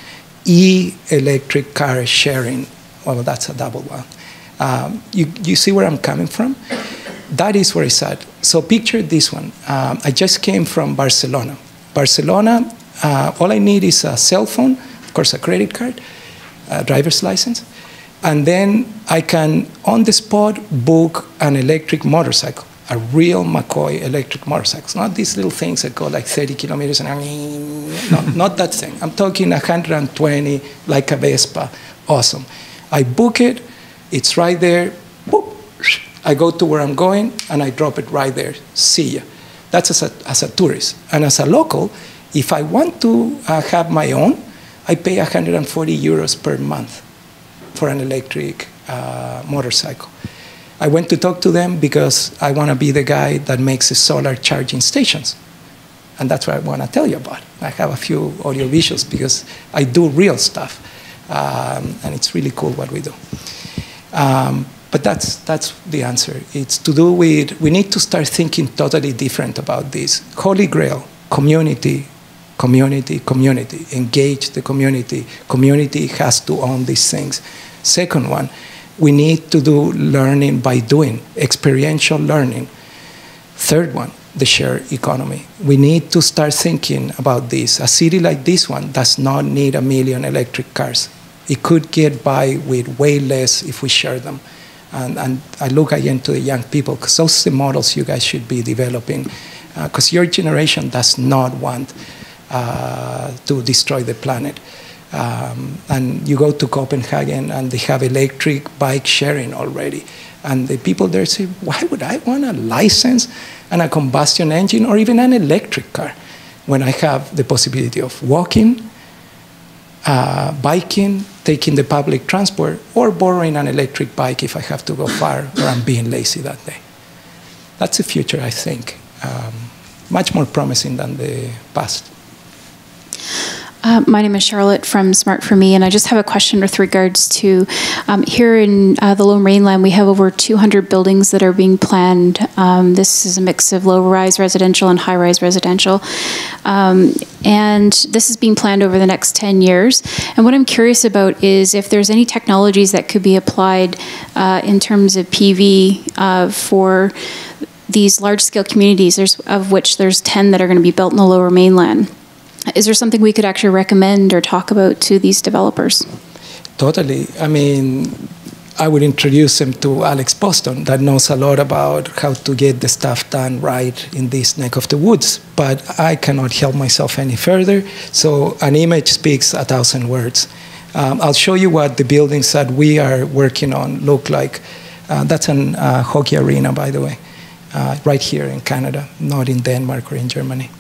e-electric car sharing, well, that's a double one. Um, you, you see where I'm coming from? That is where it's at. So picture this one. Um, I just came from Barcelona. Barcelona, uh, all I need is a cell phone, of course, a credit card, a driver's license, and then I can, on the spot, book an electric motorcycle, a real McCoy electric motorcycle. Not these little things that go like thirty kilometers an hour. No, not that thing. I'm talking one hundred twenty, like a Vespa. Awesome. I book it. It's right there. Boop. I go to where I'm going, and I drop it right there. See ya. That's as a, as a tourist. And as a local, if I want to uh, have my own, I pay one hundred forty euros per month for an electric uh, motorcycle. I went to talk to them because I want to be the guy that makes the solar charging stations. And that's what I want to tell you about. I have a few audio visuals because I do real stuff. Um, and it's really cool what we do. Um, but that's, that's the answer. It's to do with, we need to start thinking totally different about this. Holy Grail, community, community, community. Engage the community. Community has to own these things. Second one, we need to do learning by doing, experiential learning. Third one, the shared economy. We need to start thinking about this. A city like this one does not need a million electric cars. It could get by with way less if we share them. And, and I look again to the young people, because those are the models you guys should be developing, because uh, your generation does not want uh, to destroy the planet. Um, and you go to Copenhagen, and they have electric bike sharing already. And the people there say, why would I want a license and a combustion engine or even an electric car when I have the possibility of walking, uh, biking, taking the public transport, or borrowing an electric bike if I have to go far or I'm being lazy that day? That's the future, I think. Um, much more promising than the past. Uh, my name is Charlotte from Smart For Me, and I just have a question with regards to um, here in uh, the Lower Mainland, we have over two hundred buildings that are being planned. Um, this is a mix of low-rise residential and high-rise residential. Um, and this is being planned over the next ten years. And what I'm curious about is if there's any technologies that could be applied uh, in terms of P V uh, for these large-scale communities, there's, of which there's ten that are going to be built in the Lower Mainland. Is there something we could actually recommend or talk about to these developers? Totally. I mean, I would introduce them to Alex Boston, that knows a lot about how to get the stuff done right in this neck of the woods. But I cannot help myself any further. So an image speaks a thousand words. Um, I'll show you what the buildings that we are working on look like. Uh, that's an uh, hockey arena, by the way, uh, right here in Canada, not in Denmark or in Germany.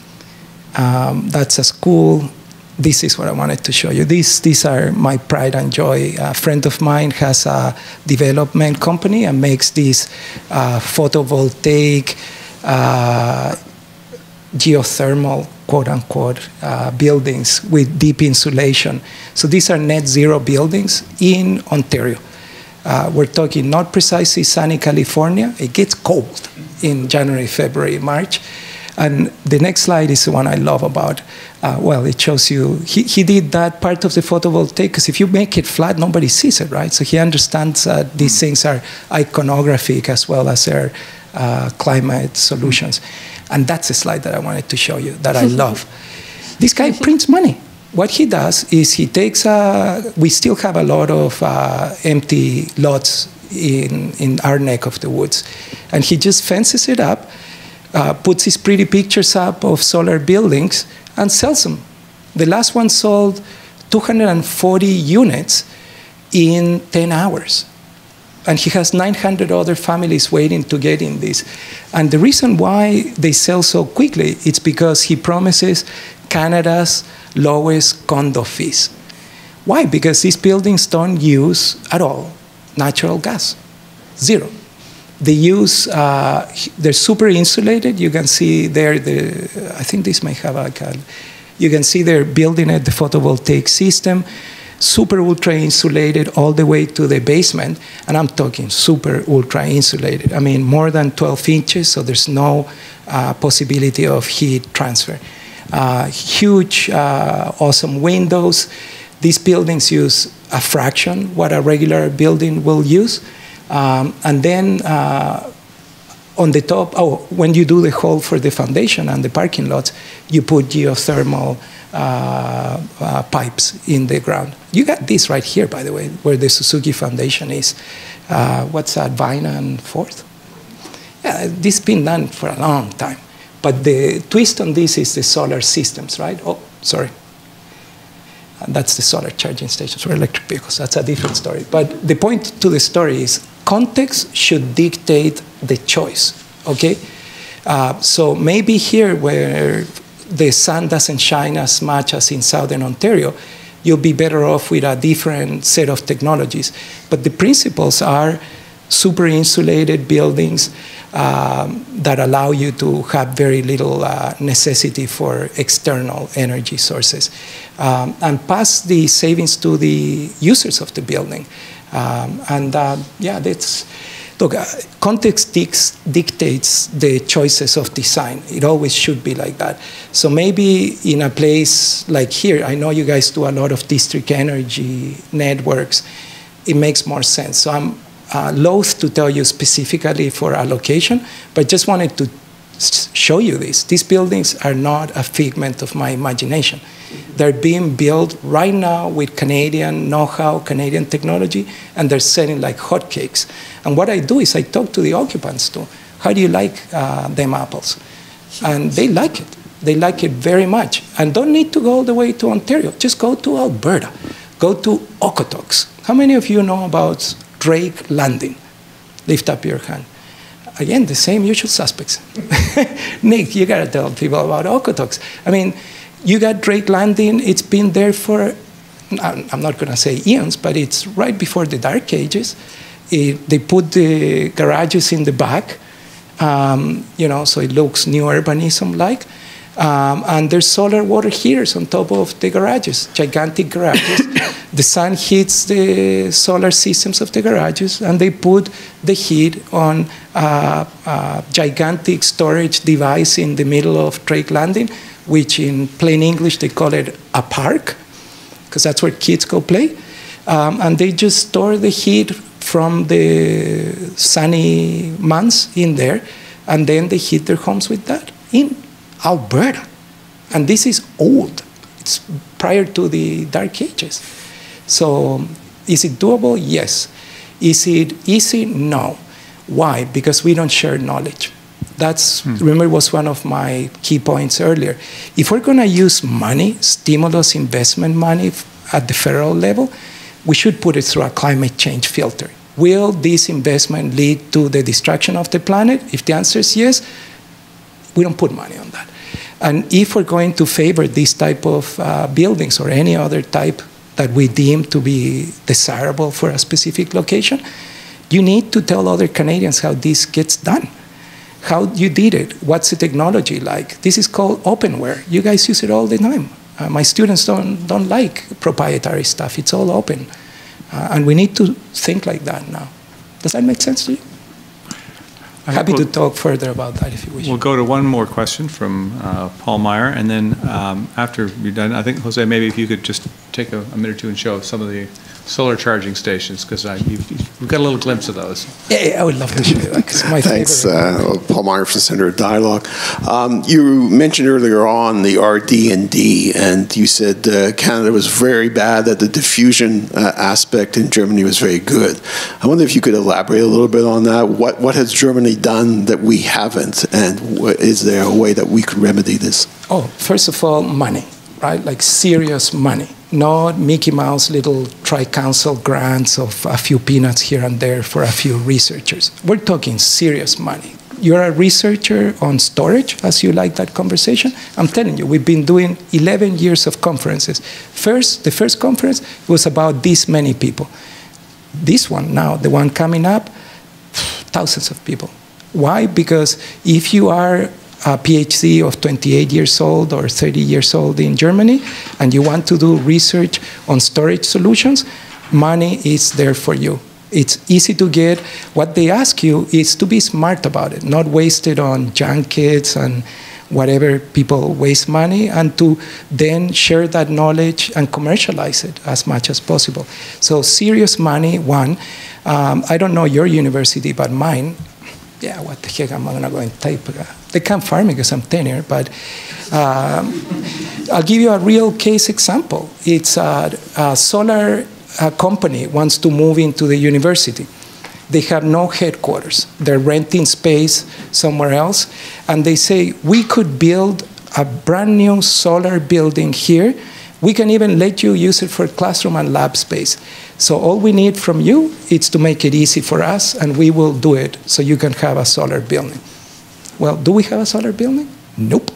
Um, that's a school. This is what I wanted to show you. These, these are my pride and joy. A friend of mine has a development company and makes these uh, photovoltaic, uh, geothermal quote-unquote, uh, buildings with deep insulation. So these are net zero buildings in Ontario. Uh, we're talking not precisely sunny California. It gets cold in January, February, March. And the next slide is the one I love about, uh, well, it shows you, he, he did that part of the photovoltaic, because if you make it flat, nobody sees it, right? So he understands that these things are iconographic as well as their uh, climate solutions. And that's the slide that I wanted to show you, that I love. This guy prints money. What he does is he takes, a, we still have a lot of uh, empty lots in, in our neck of the woods. And he just fences it up, uh, puts his pretty pictures up of solar buildings, and sells them. The last one sold two hundred forty units in ten hours. And he has nine hundred other families waiting to get in this. And the reason why they sell so quickly, it's because he promises Canada's lowest condo fees. Why? Because these buildings don't use at all natural gas, zero. They use, uh, they're super insulated. You can see there, the, I think this may have like a, you can see they're building it, the photovoltaic system, super ultra insulated all the way to the basement. And I'm talking super ultra insulated. I mean, more than twelve inches, so there's no uh, possibility of heat transfer. Uh, huge, uh, awesome windows. These buildings use a fraction what a regular building will use. Um, and then uh, on the top, oh, when you do the hole for the foundation and the parking lots, you put geothermal uh, uh, pipes in the ground. You got this right here, by the way, where the Suzuki Foundation is. Uh, what's that, Vine and Fourth? Yeah, this has been done for a long time. But the twist on this is the solar systems, right? Oh, sorry. And that's the solar charging stations for electric vehicles. That's a different story. But the point to the story is context should dictate the choice, okay? Uh, so maybe here where the sun doesn't shine as much as in Southern Ontario, you'll be better off with a different set of technologies. But the principles are super insulated buildings um, that allow you to have very little uh, necessity for external energy sources, um, and pass the savings to the users of the building. Um, and uh, yeah, that's, look, uh, context dics, dictates the choices of design. It always should be like that. So maybe in a place like here, I know you guys do a lot of district energy networks, it makes more sense. So I'm uh, loath to tell you specifically for a location, but just wanted to show you this. These buildings are not a figment of my imagination. They're being built right now with Canadian know-how, Canadian technology, and they're selling like hotcakes. And what I do is I talk to the occupants too. How do you like uh, them apples? And they like it. They like it very much. And don't need to go all the way to Ontario. Just go to Alberta. Go to Okotoks. How many of you know about Drake Landing? Lift up your hand. Again, the same usual suspects. Nick, you gotta tell people about Okotoks. I mean, you got Drake Landing, it's been there for, I'm not gonna say eons, but it's right before the Dark Ages. It, they put the garages in the back, um, you know, so it looks new urbanism-like. Um, and there's solar water heaters on top of the garages, gigantic garages. The sun hits the solar systems of the garages, and they put the heat on a, a gigantic storage device in the middle of Drake Landing, which in plain English they call it a park, because that's where kids go play. Um, and they just store the heat from the sunny months in there, and then they heat their homes with that in Alberta. And this is old. It's prior to the Dark Ages. So is it doable? Yes. Is it easy? No. Why? Because we don't share knowledge. That's, hmm. remember, was one of my key points earlier. If we're going to use money, stimulus investment money at the federal level, we should put it through a climate change filter. Will this investment lead to the destruction of the planet? If the answer is yes, we don't put money on that. And if we're going to favor this type of uh, buildings or any other type that we deem to be desirable for a specific location, you need to tell other Canadians how this gets done. how you did it, what's the technology like. This is called openware. You guys use it all the time. Uh, my students don't, don't like proprietary stuff. It's all open. Uh, and we need to think like that now. Does that make sense to you? Happy we'll, to talk further about that if you wish. We'll go to one more question from uh, Paul Meyer, and then um, after you're done, I think, Jose, maybe if you could just take a, a minute or two and show some of the solar charging stations, because you've, you've got a little glimpse of those. Yeah, yeah, I would love to show you that. It's my Thanks, uh, Paul Meyer from the Center of Dialogue. Um, you mentioned earlier on the R D and D, and you said uh, Canada was very bad, that the diffusion uh, aspect in Germany was very good. I wonder if you could elaborate a little bit on that. What, what has Germany done that we haven't, and is there a way that we could remedy this? Oh, first of all, money, right? Like serious money. Not Mickey Mouse little tri-council grants of a few peanuts here and there for a few researchers. We're talking serious money. You're a researcher on storage, as you like that conversation. I'm telling you, we've been doing eleven years of conferences. First, the first conference was about this many people. This one now, the one coming up, thousands of people. Why? Because if you are a PhD of twenty-eight years old or thirty years old in Germany, and you want to do research on storage solutions, money is there for you. It's easy to get. What they ask you is to be smart about it, not waste it on junkets and whatever people waste money, and to then share that knowledge and commercialize it as much as possible. So serious money, one. Um, I don't know your university, but mine, yeah, what the heck am I gonna go and type? They can't fire me because I'm tenure, but um, I'll give you a real case example. It's a, a solar uh, company wants to move into the university. They have no headquarters. They're renting space somewhere else, and they say, we could build a brand new solar building here. We can even let you use it for classroom and lab space. So all we need from you is to make it easy for us, and we will do it so you can have a solar building. Well, do we have a solar building? Nope.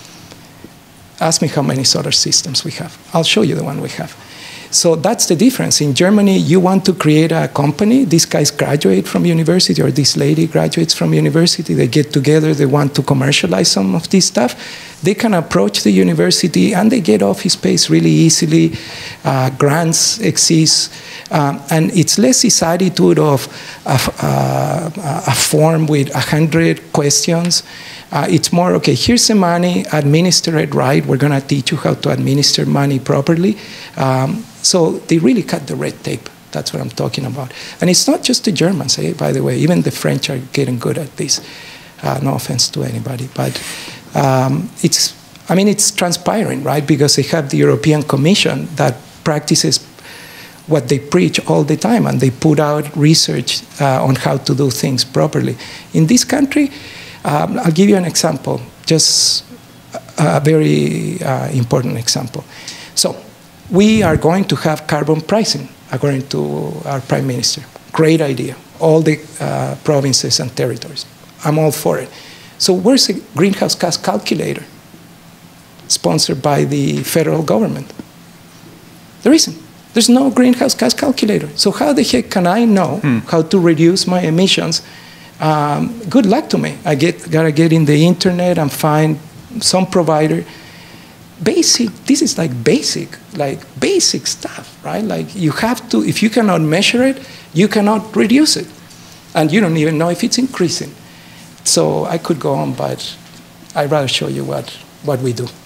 Ask me how many solar systems we have. I'll show you the one we have. So that's the difference. In Germany, you want to create a company. These guys graduate from university, or this lady graduates from university. They get together. They want to commercialize some of this stuff. They can approach the university, and they get office space really easily. Uh, grants exist. Um, and it's less this attitude of a, uh, a form with a hundred questions. Uh, it's more, okay, here's the money, administer it right. We're going to teach you how to administer money properly. Um, so they really cut the red tape. That's what I'm talking about. And it's not just the Germans, eh, by the way. Even the French are getting good at this. Uh, no offense to anybody. But um, it's, I mean, it's transpiring, right? Because they have the European Commission that practices what they preach all the time, and they put out research uh, on how to do things properly. In this country, um, I'll give you an example, just a very uh, important example. So we are going to have carbon pricing, according to our Prime Minister. Great idea, all the uh, provinces and territories. I'm all for it. So where's the greenhouse gas calculator sponsored by the federal government? There isn't. There's no greenhouse gas calculator. So how the heck can I know hmm. how to reduce my emissions? Um, good luck to me. I get, gotta get in the internet and find some provider. Basic, this is like basic, like basic stuff, right? Like you have to, if you cannot measure it, you cannot reduce it. And you don't even know if it's increasing. So I could go on, but I'd rather show you what, what we do.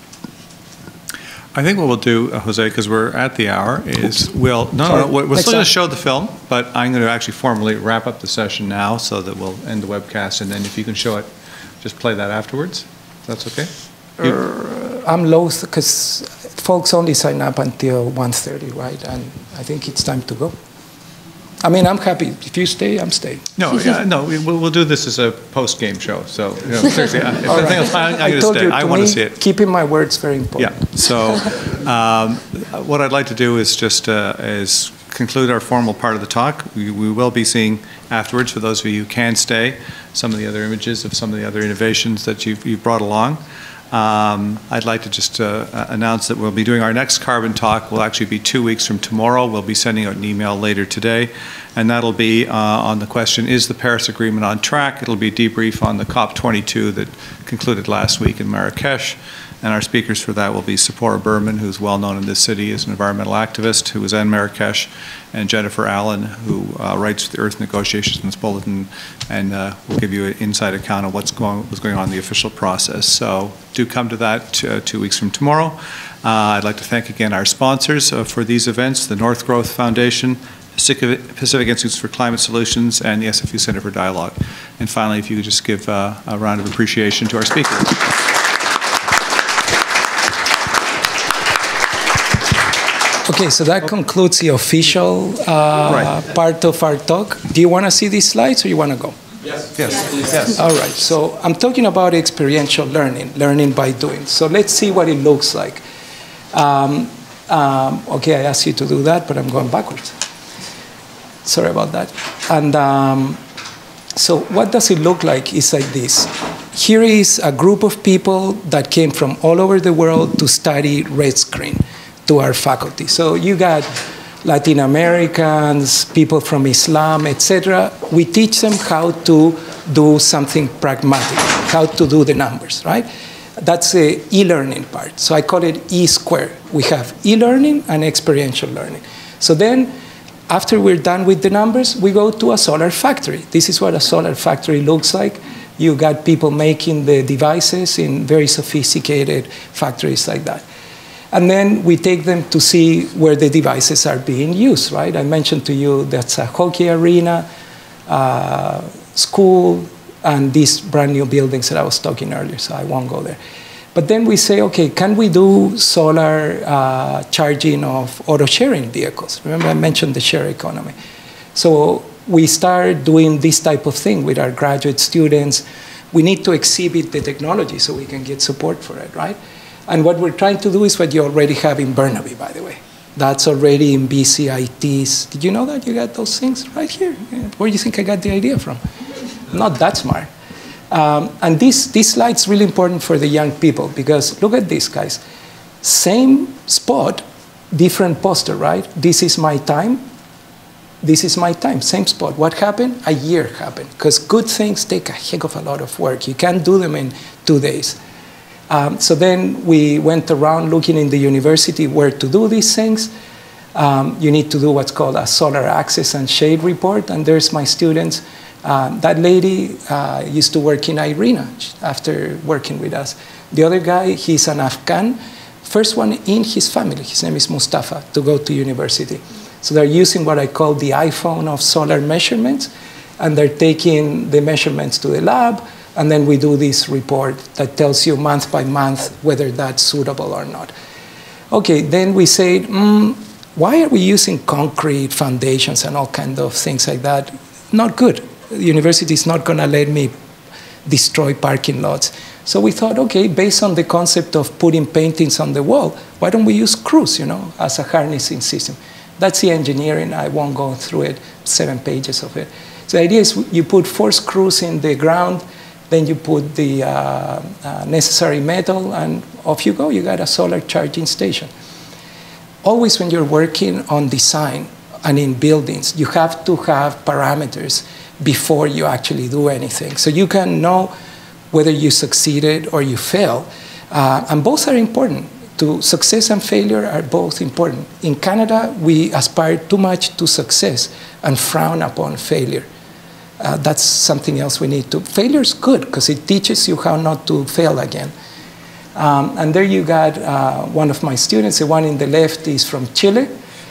I think what we'll do, uh, Jose, because we're at the hour, is we'll, no, no, no, we'll still going to show the film, but I'm going to actually formally wrap up the session now so that we'll end the webcast, and then if you can show it, just play that afterwards. If that's okay? Uh, I'm loath, because folks only sign up until one thirty, right? And I think it's time to go. I mean, I'm happy. If you stay, I'm staying. No, yeah, no, we, we'll do this as a post-game show. So, you know, seriously, if right. I think I'm, I'm I going to stay. I want to see it. Keeping my words very important. Yeah. So, um, what I'd like to do is just uh, is conclude our formal part of the talk. We, we will be seeing afterwards, for those of you who can stay, some of the other images of some of the other innovations that you've, you've brought along. Um, I'd like to just uh, announce that we'll be doing our next carbon talk will actually be two weeks from tomorrow. We'll be sending out an email later today, and that'll be uh, on the question, is the Paris Agreement on track? It'll be a debrief on the COP twenty-two that concluded last week in Marrakesh. And our speakers for that will be Sephora Berman, who's well known in this city as an environmental activist, who was in Marrakesh, and Jennifer Allen, who uh, writes the Earth Negotiations Bulletin, and uh, will give you an inside account of what's going, what's going on in the official process. So do come to that uh, two weeks from tomorrow. Uh, I'd like to thank again our sponsors uh, for these events, the North Growth Foundation, Pacific Institutes for Climate Solutions, and the S F U Center for Dialogue. And finally, if you could just give uh, a round of appreciation to our speakers. Okay, so that concludes the official uh, right. part of our talk. Do you want to see these slides or you want to go? Yes. Yes. Yes. All right, so I'm talking about experiential learning, learning by doing. So let's see what it looks like. Um, um, okay, I asked you to do that, but I'm going backwards. Sorry about that. And um, so what does it look like? It's like this. Here is a group of people that came from all over the world to study red screen to our faculty. So you got Latin Americans, people from Islam, et cetera. We teach them how to do something pragmatic, how to do the numbers, right? That's the e-learning part. So I call it E squared. We have e-learning and experiential learning. So then, after we're done with the numbers, we go to a solar factory. This is what a solar factory looks like. You got people making the devices in very sophisticated factories like that. And then we take them to see where the devices are being used, right? I mentioned to you that's a hockey arena, uh, school, and these brand new buildings that I was talking earlier, so I won't go there. But then we say, okay, can we do solar uh, charging of auto-sharing vehicles? Remember I mentioned the share economy. So we start doing this type of thing with our graduate students. We need to exhibit the technology so we can get support for it, right? And what we're trying to do is what you already have in Burnaby, by the way. That's already in B C I Ts. Did you know that you got those things right here? Where do you think I got the idea from? Not that smart. Um, and this, this slide's really important for the young people because look at this, guys. Same spot, different poster, right? This is my time. This is my time, same spot. What happened? A year happened. Because good things take a heck of a lot of work. You can't do them in two days. Um, so then we went around looking in the university where to do these things. Um, you need to do what's called a solar access and shade report. And there's my students. Um, that lady uh, used to work in IRENA after working with us. The other guy, he's an Afghan. First one in his family, his name is Mustafa, to go to university. So they're using what I call the iPhone of solar measurements. And they're taking the measurements to the lab. And then we do this report that tells you month by month whether that's suitable or not. Okay, then we say, mm, why are we using concrete foundations and all kinds of things like that? Not good. The university is not going to let me destroy parking lots. So we thought, okay, based on the concept of putting paintings on the wall, why don't we use screws, you know, as a harnessing system? That's the engineering. I won't go through it, seven pages of it. So the idea is you put four screws in the ground, then you put the uh, uh, necessary metal, and off you go. You got a solar charging station. Always when you're working on design and in buildings, you have to have parameters before you actually do anything. So you can know whether you succeeded or you failed. Uh, and both are important. To success and failure are both important. In Canada, we aspire too much to success and frown upon failure. Uh, that's something else we need to. Failure is good because it teaches you how not to fail again. Um, and there you got uh, one of my students. The one in the left is from Chile,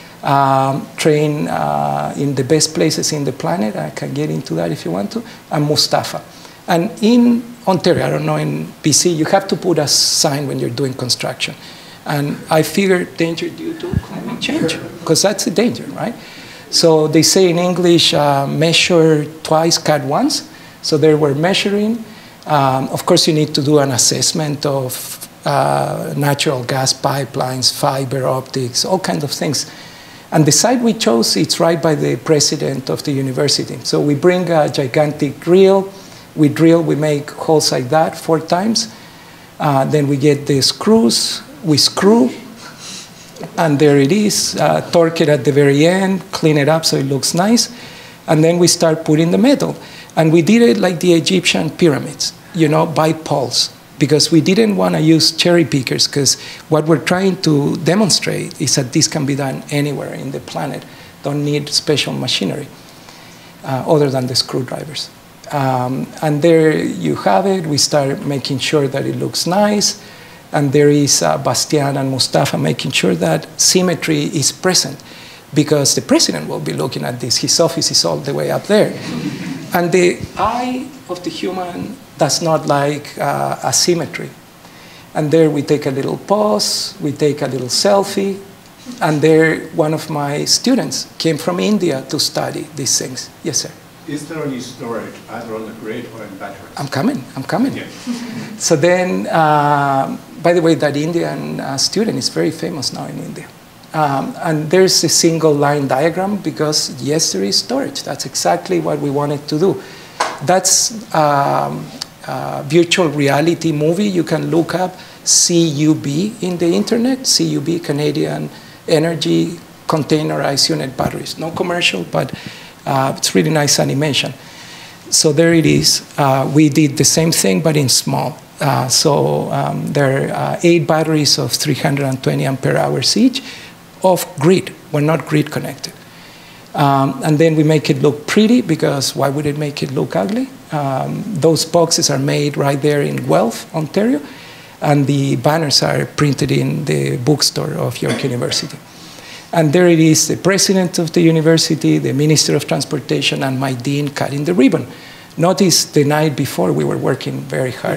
um, trained uh, in the best places in the planet. I can get into that if you want to. And Mustafa. And in Ontario, I don't know, in B C, you have to put a sign when you're doing construction. And I figured danger due to climate change, because that's a danger, right? So they say in English, uh, measure twice, cut once. So they were measuring. Um, of course, you need to do an assessment of uh, natural gas pipelines, fiber optics, all kinds of things. And the site we chose, it's right by the president of the university. So we bring a gigantic drill. We drill, we make holes like that four times. Uh, then we get the screws, we screw, and there it is, uh, torque it at the very end, clean it up so it looks nice, and then we start putting the metal. And we did it like the Egyptian pyramids, you know, by poles, because we didn't want to use cherry pickers, because what we're trying to demonstrate is that this can be done anywhere in the planet. Don't need special machinery uh, other than the screwdrivers. Um, and there you have it. We start making sure that it looks nice. And there is uh, Bastian and Mustafa making sure that symmetry is present, because the president will be looking at this. His office is all the way up there. And the eye of the human does not like uh, asymmetry. And there we take a little pause, we take a little selfie, and there one of my students came from India to study these things. Yes, sir? Is there any storage either on the grid or in batteries? I'm coming, I'm coming. Yeah. So then, uh, by the way, that Indian uh, student is very famous now in India. Um, and there's a single line diagram because, yes, there is storage. That's exactly what we wanted to do. That's um, a virtual reality movie. You can look up C U B in the internet, C U B, Canadian Energy Containerized Unit Batteries. No commercial, but uh, it's really nice animation. So there it is. Uh, we did the same thing, but in small. Uh, so um, there are uh, eight batteries of three hundred twenty ampere hours each, off grid. We're not grid connected. Um, and then we make it look pretty, because why would it make it look ugly? Um, those boxes are made right there in Guelph, Ontario, and the banners are printed in the bookstore of York University. And there it is, the president of the university, the minister of transportation, and my dean cutting the ribbon. Notice the night before we were working very hard.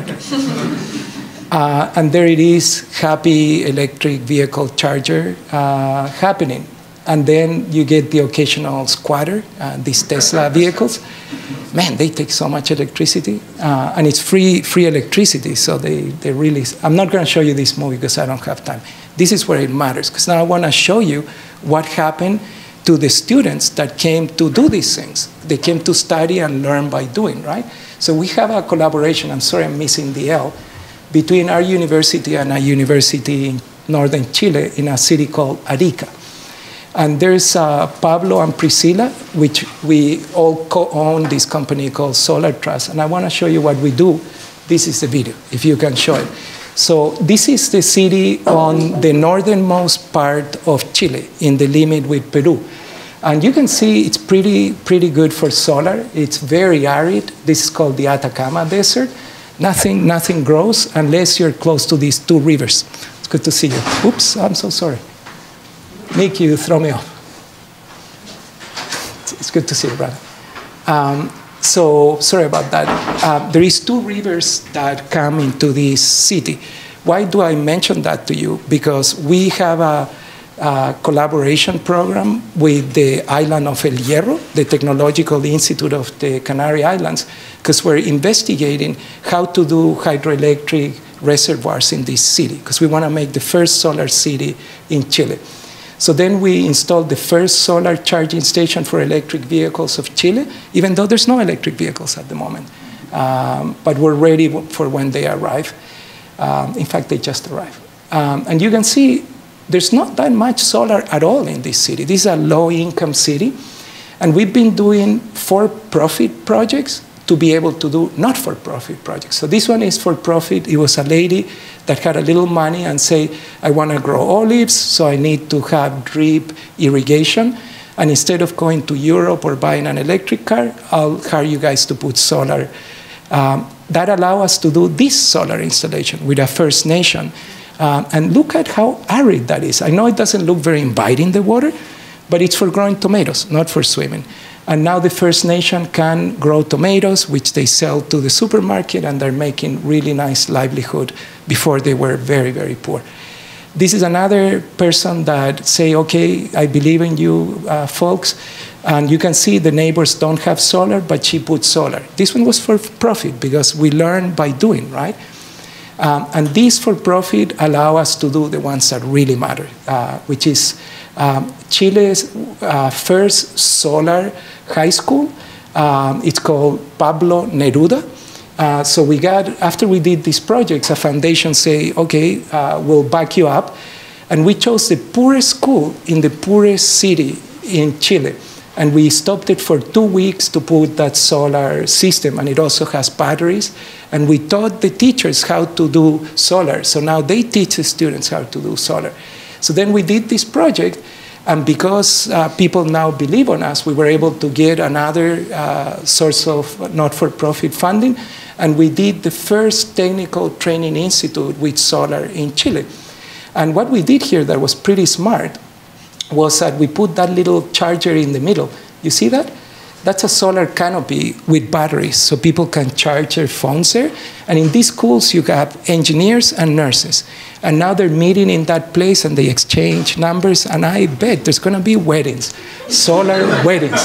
Uh, and there it is, happy electric vehicle charger uh, happening. And then you get the occasional squatter, uh, these Tesla vehicles. Man, they take so much electricity. Uh, and it's free, free electricity, so they, they really... I'm not going to show you this movie because I don't have time. This is where it matters, because now I want to show you what happened to the students that came to do these things. They came to study and learn by doing, right? So we have a collaboration, I'm sorry I'm missing the L, between our university and a university in northern Chile in a city called Arica. And there's uh, Pablo and Priscilla, which we all co-own this company called Solar Trust. And I want to show you what we do. This is the video, if you can show it. So this is the city on the northernmost part of Chile, in the limit with Peru. And you can see it's pretty, pretty good for solar. It's very arid. This is called the Atacama Desert. Nothing, nothing grows unless you're close to these two rivers. It's good to see you. Oops, I'm so sorry. Nick, you throw me off. It's good to see you, brother. Um, so, sorry about that. Uh, there is two rivers that come into this city. Why do I mention that to you? Because we have a, a collaboration program with the island of El Hierro, the Technological Institute of the Canary Islands, because we're investigating how to do hydroelectric reservoirs in this city, because we want to make the first solar city in Chile. So then we installed the first solar charging station for electric vehicles of Chile, even though there's no electric vehicles at the moment. Um, but we're ready for when they arrive. Um, in fact, they just arrived. Um, and you can see there's not that much solar at all in this city. This is a low-income city. And we've been doing for-profit projects to be able to do not-for-profit projects. So this one is for-profit. It was a lady that had a little money and say, I want to grow olives, so I need to have drip irrigation. And instead of going to Europe or buying an electric car, I'll hire you guys to put solar. Um, that allows us to do this solar installation with a First Nation. Um, and look at how arid that is. I know it doesn't look very inviting, the water, but it's for growing tomatoes, not for swimming. And now the First Nation can grow tomatoes, which they sell to the supermarket, and they're making really nice livelihood. Before they were very, very poor. This is another person that say, okay, I believe in you uh, folks. And you can see the neighbors don't have solar, but she put solar. This one was for profit because we learn by doing, right? Um, and these for profit allow us to do the ones that really matter, uh, which is um, Chile's uh, first solar high school. Um, it's called Pablo Neruda. Uh, so we got, after we did these projects, a foundation say, okay, uh, we'll back you up. And we chose the poorest school in the poorest city in Chile. And we stopped it for two weeks to put that solar system. And it also has batteries. And we taught the teachers how to do solar. So now they teach the students how to do solar. So then we did this project. And because uh, people now believe on us, we were able to get another uh, source of not-for-profit funding. And we did the first technical training institute with solar in Chile. And what we did here that was pretty smart was that we put that little charger in the middle. You see that? That's a solar canopy with batteries, so people can charge their phones there. And in these schools, you have engineers and nurses. And now they're meeting in that place, and they exchange numbers. And I bet there's going to be weddings, solar weddings.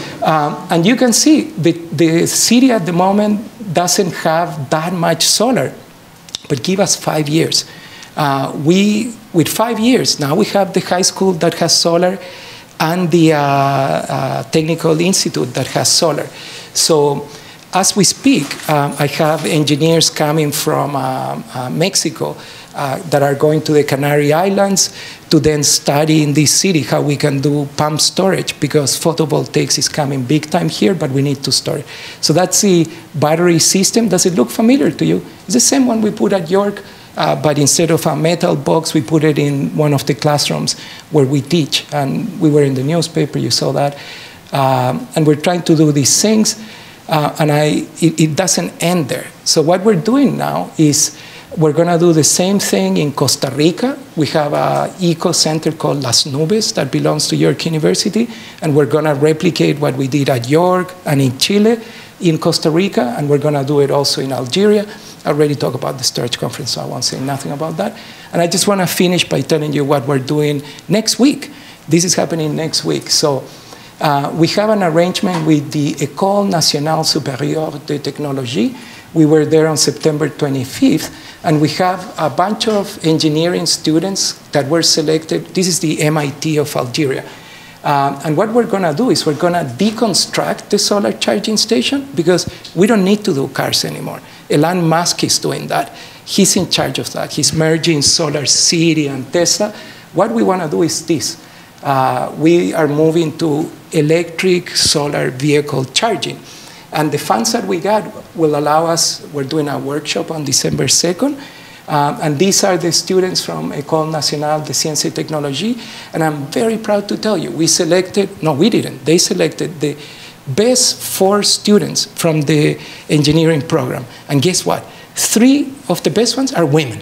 Um, and you can see the, the city at the moment doesn't have that much solar, but give us five years. Uh, we, with five years, now we have the high school that has solar, and the uh, uh, Technical Institute that has solar. So as we speak, um, I have engineers coming from uh, uh, Mexico uh, that are going to the Canary Islands to then study in this city how we can do pump storage, because photovoltaics is coming big time here, but we need to store it. So that's the battery system. Does it look familiar to you? It's the same one we put at York. Uh, but instead of a metal box, we put it in one of the classrooms where we teach. And we were in the newspaper, you saw that. Um, and we're trying to do these things, uh, and I, it, it doesn't end there. So what we're doing now is we're going to do the same thing in Costa Rica. We have an eco center called Las Nubes that belongs to York University, and we're going to replicate what we did at York and in Chile, in Costa Rica, and we're going to do it also in Algeria. I already talked about the Storage Conference, so I won't say nothing about that. And I just want to finish by telling you what we're doing next week. This is happening next week. So uh, we have an arrangement with the École Nationale Supérieure de Technologie. We were there on September twenty-fifth, and we have a bunch of engineering students that were selected. This is the M I T of Algeria. Um, and what we're going to do is we're going to deconstruct the solar charging station, because we don't need to do cars anymore. Elon Musk is doing that. He's in charge of that. He's merging Solar City and Tesla. What we want to do is this. Uh, we are moving to electric solar vehicle charging. And the funds that we got will allow us, we're doing a workshop on December second. Um, and these are the students from École Nationale de Sciences et Technologie. And I'm very proud to tell you, we selected, no, we didn't. They selected the best four students from the engineering program. And guess what? Three of the best ones are women.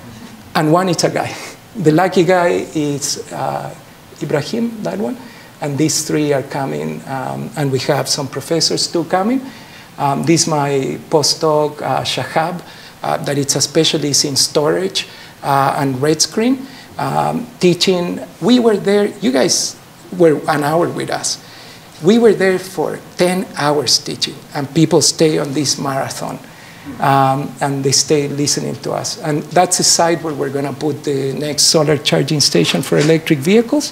And one is a guy. The lucky guy is uh, Ibrahim, that one. And these three are coming. Um, and we have some professors too coming. Um, this is my postdoc, uh, Shahab. Uh, that it's a specialist in storage uh, and red screen, um, teaching. We were there, you guys were an hour with us. We were there for ten hours teaching, and people stay on this marathon, um, and they stay listening to us. And that's the site where we're gonna put the next solar charging station for electric vehicles.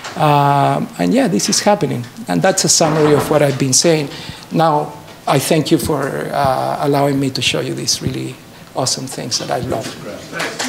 Um, and yeah, this is happening. And that's a summary of what I've been saying. Now, I thank you for uh, allowing me to show you these really awesome things that I love.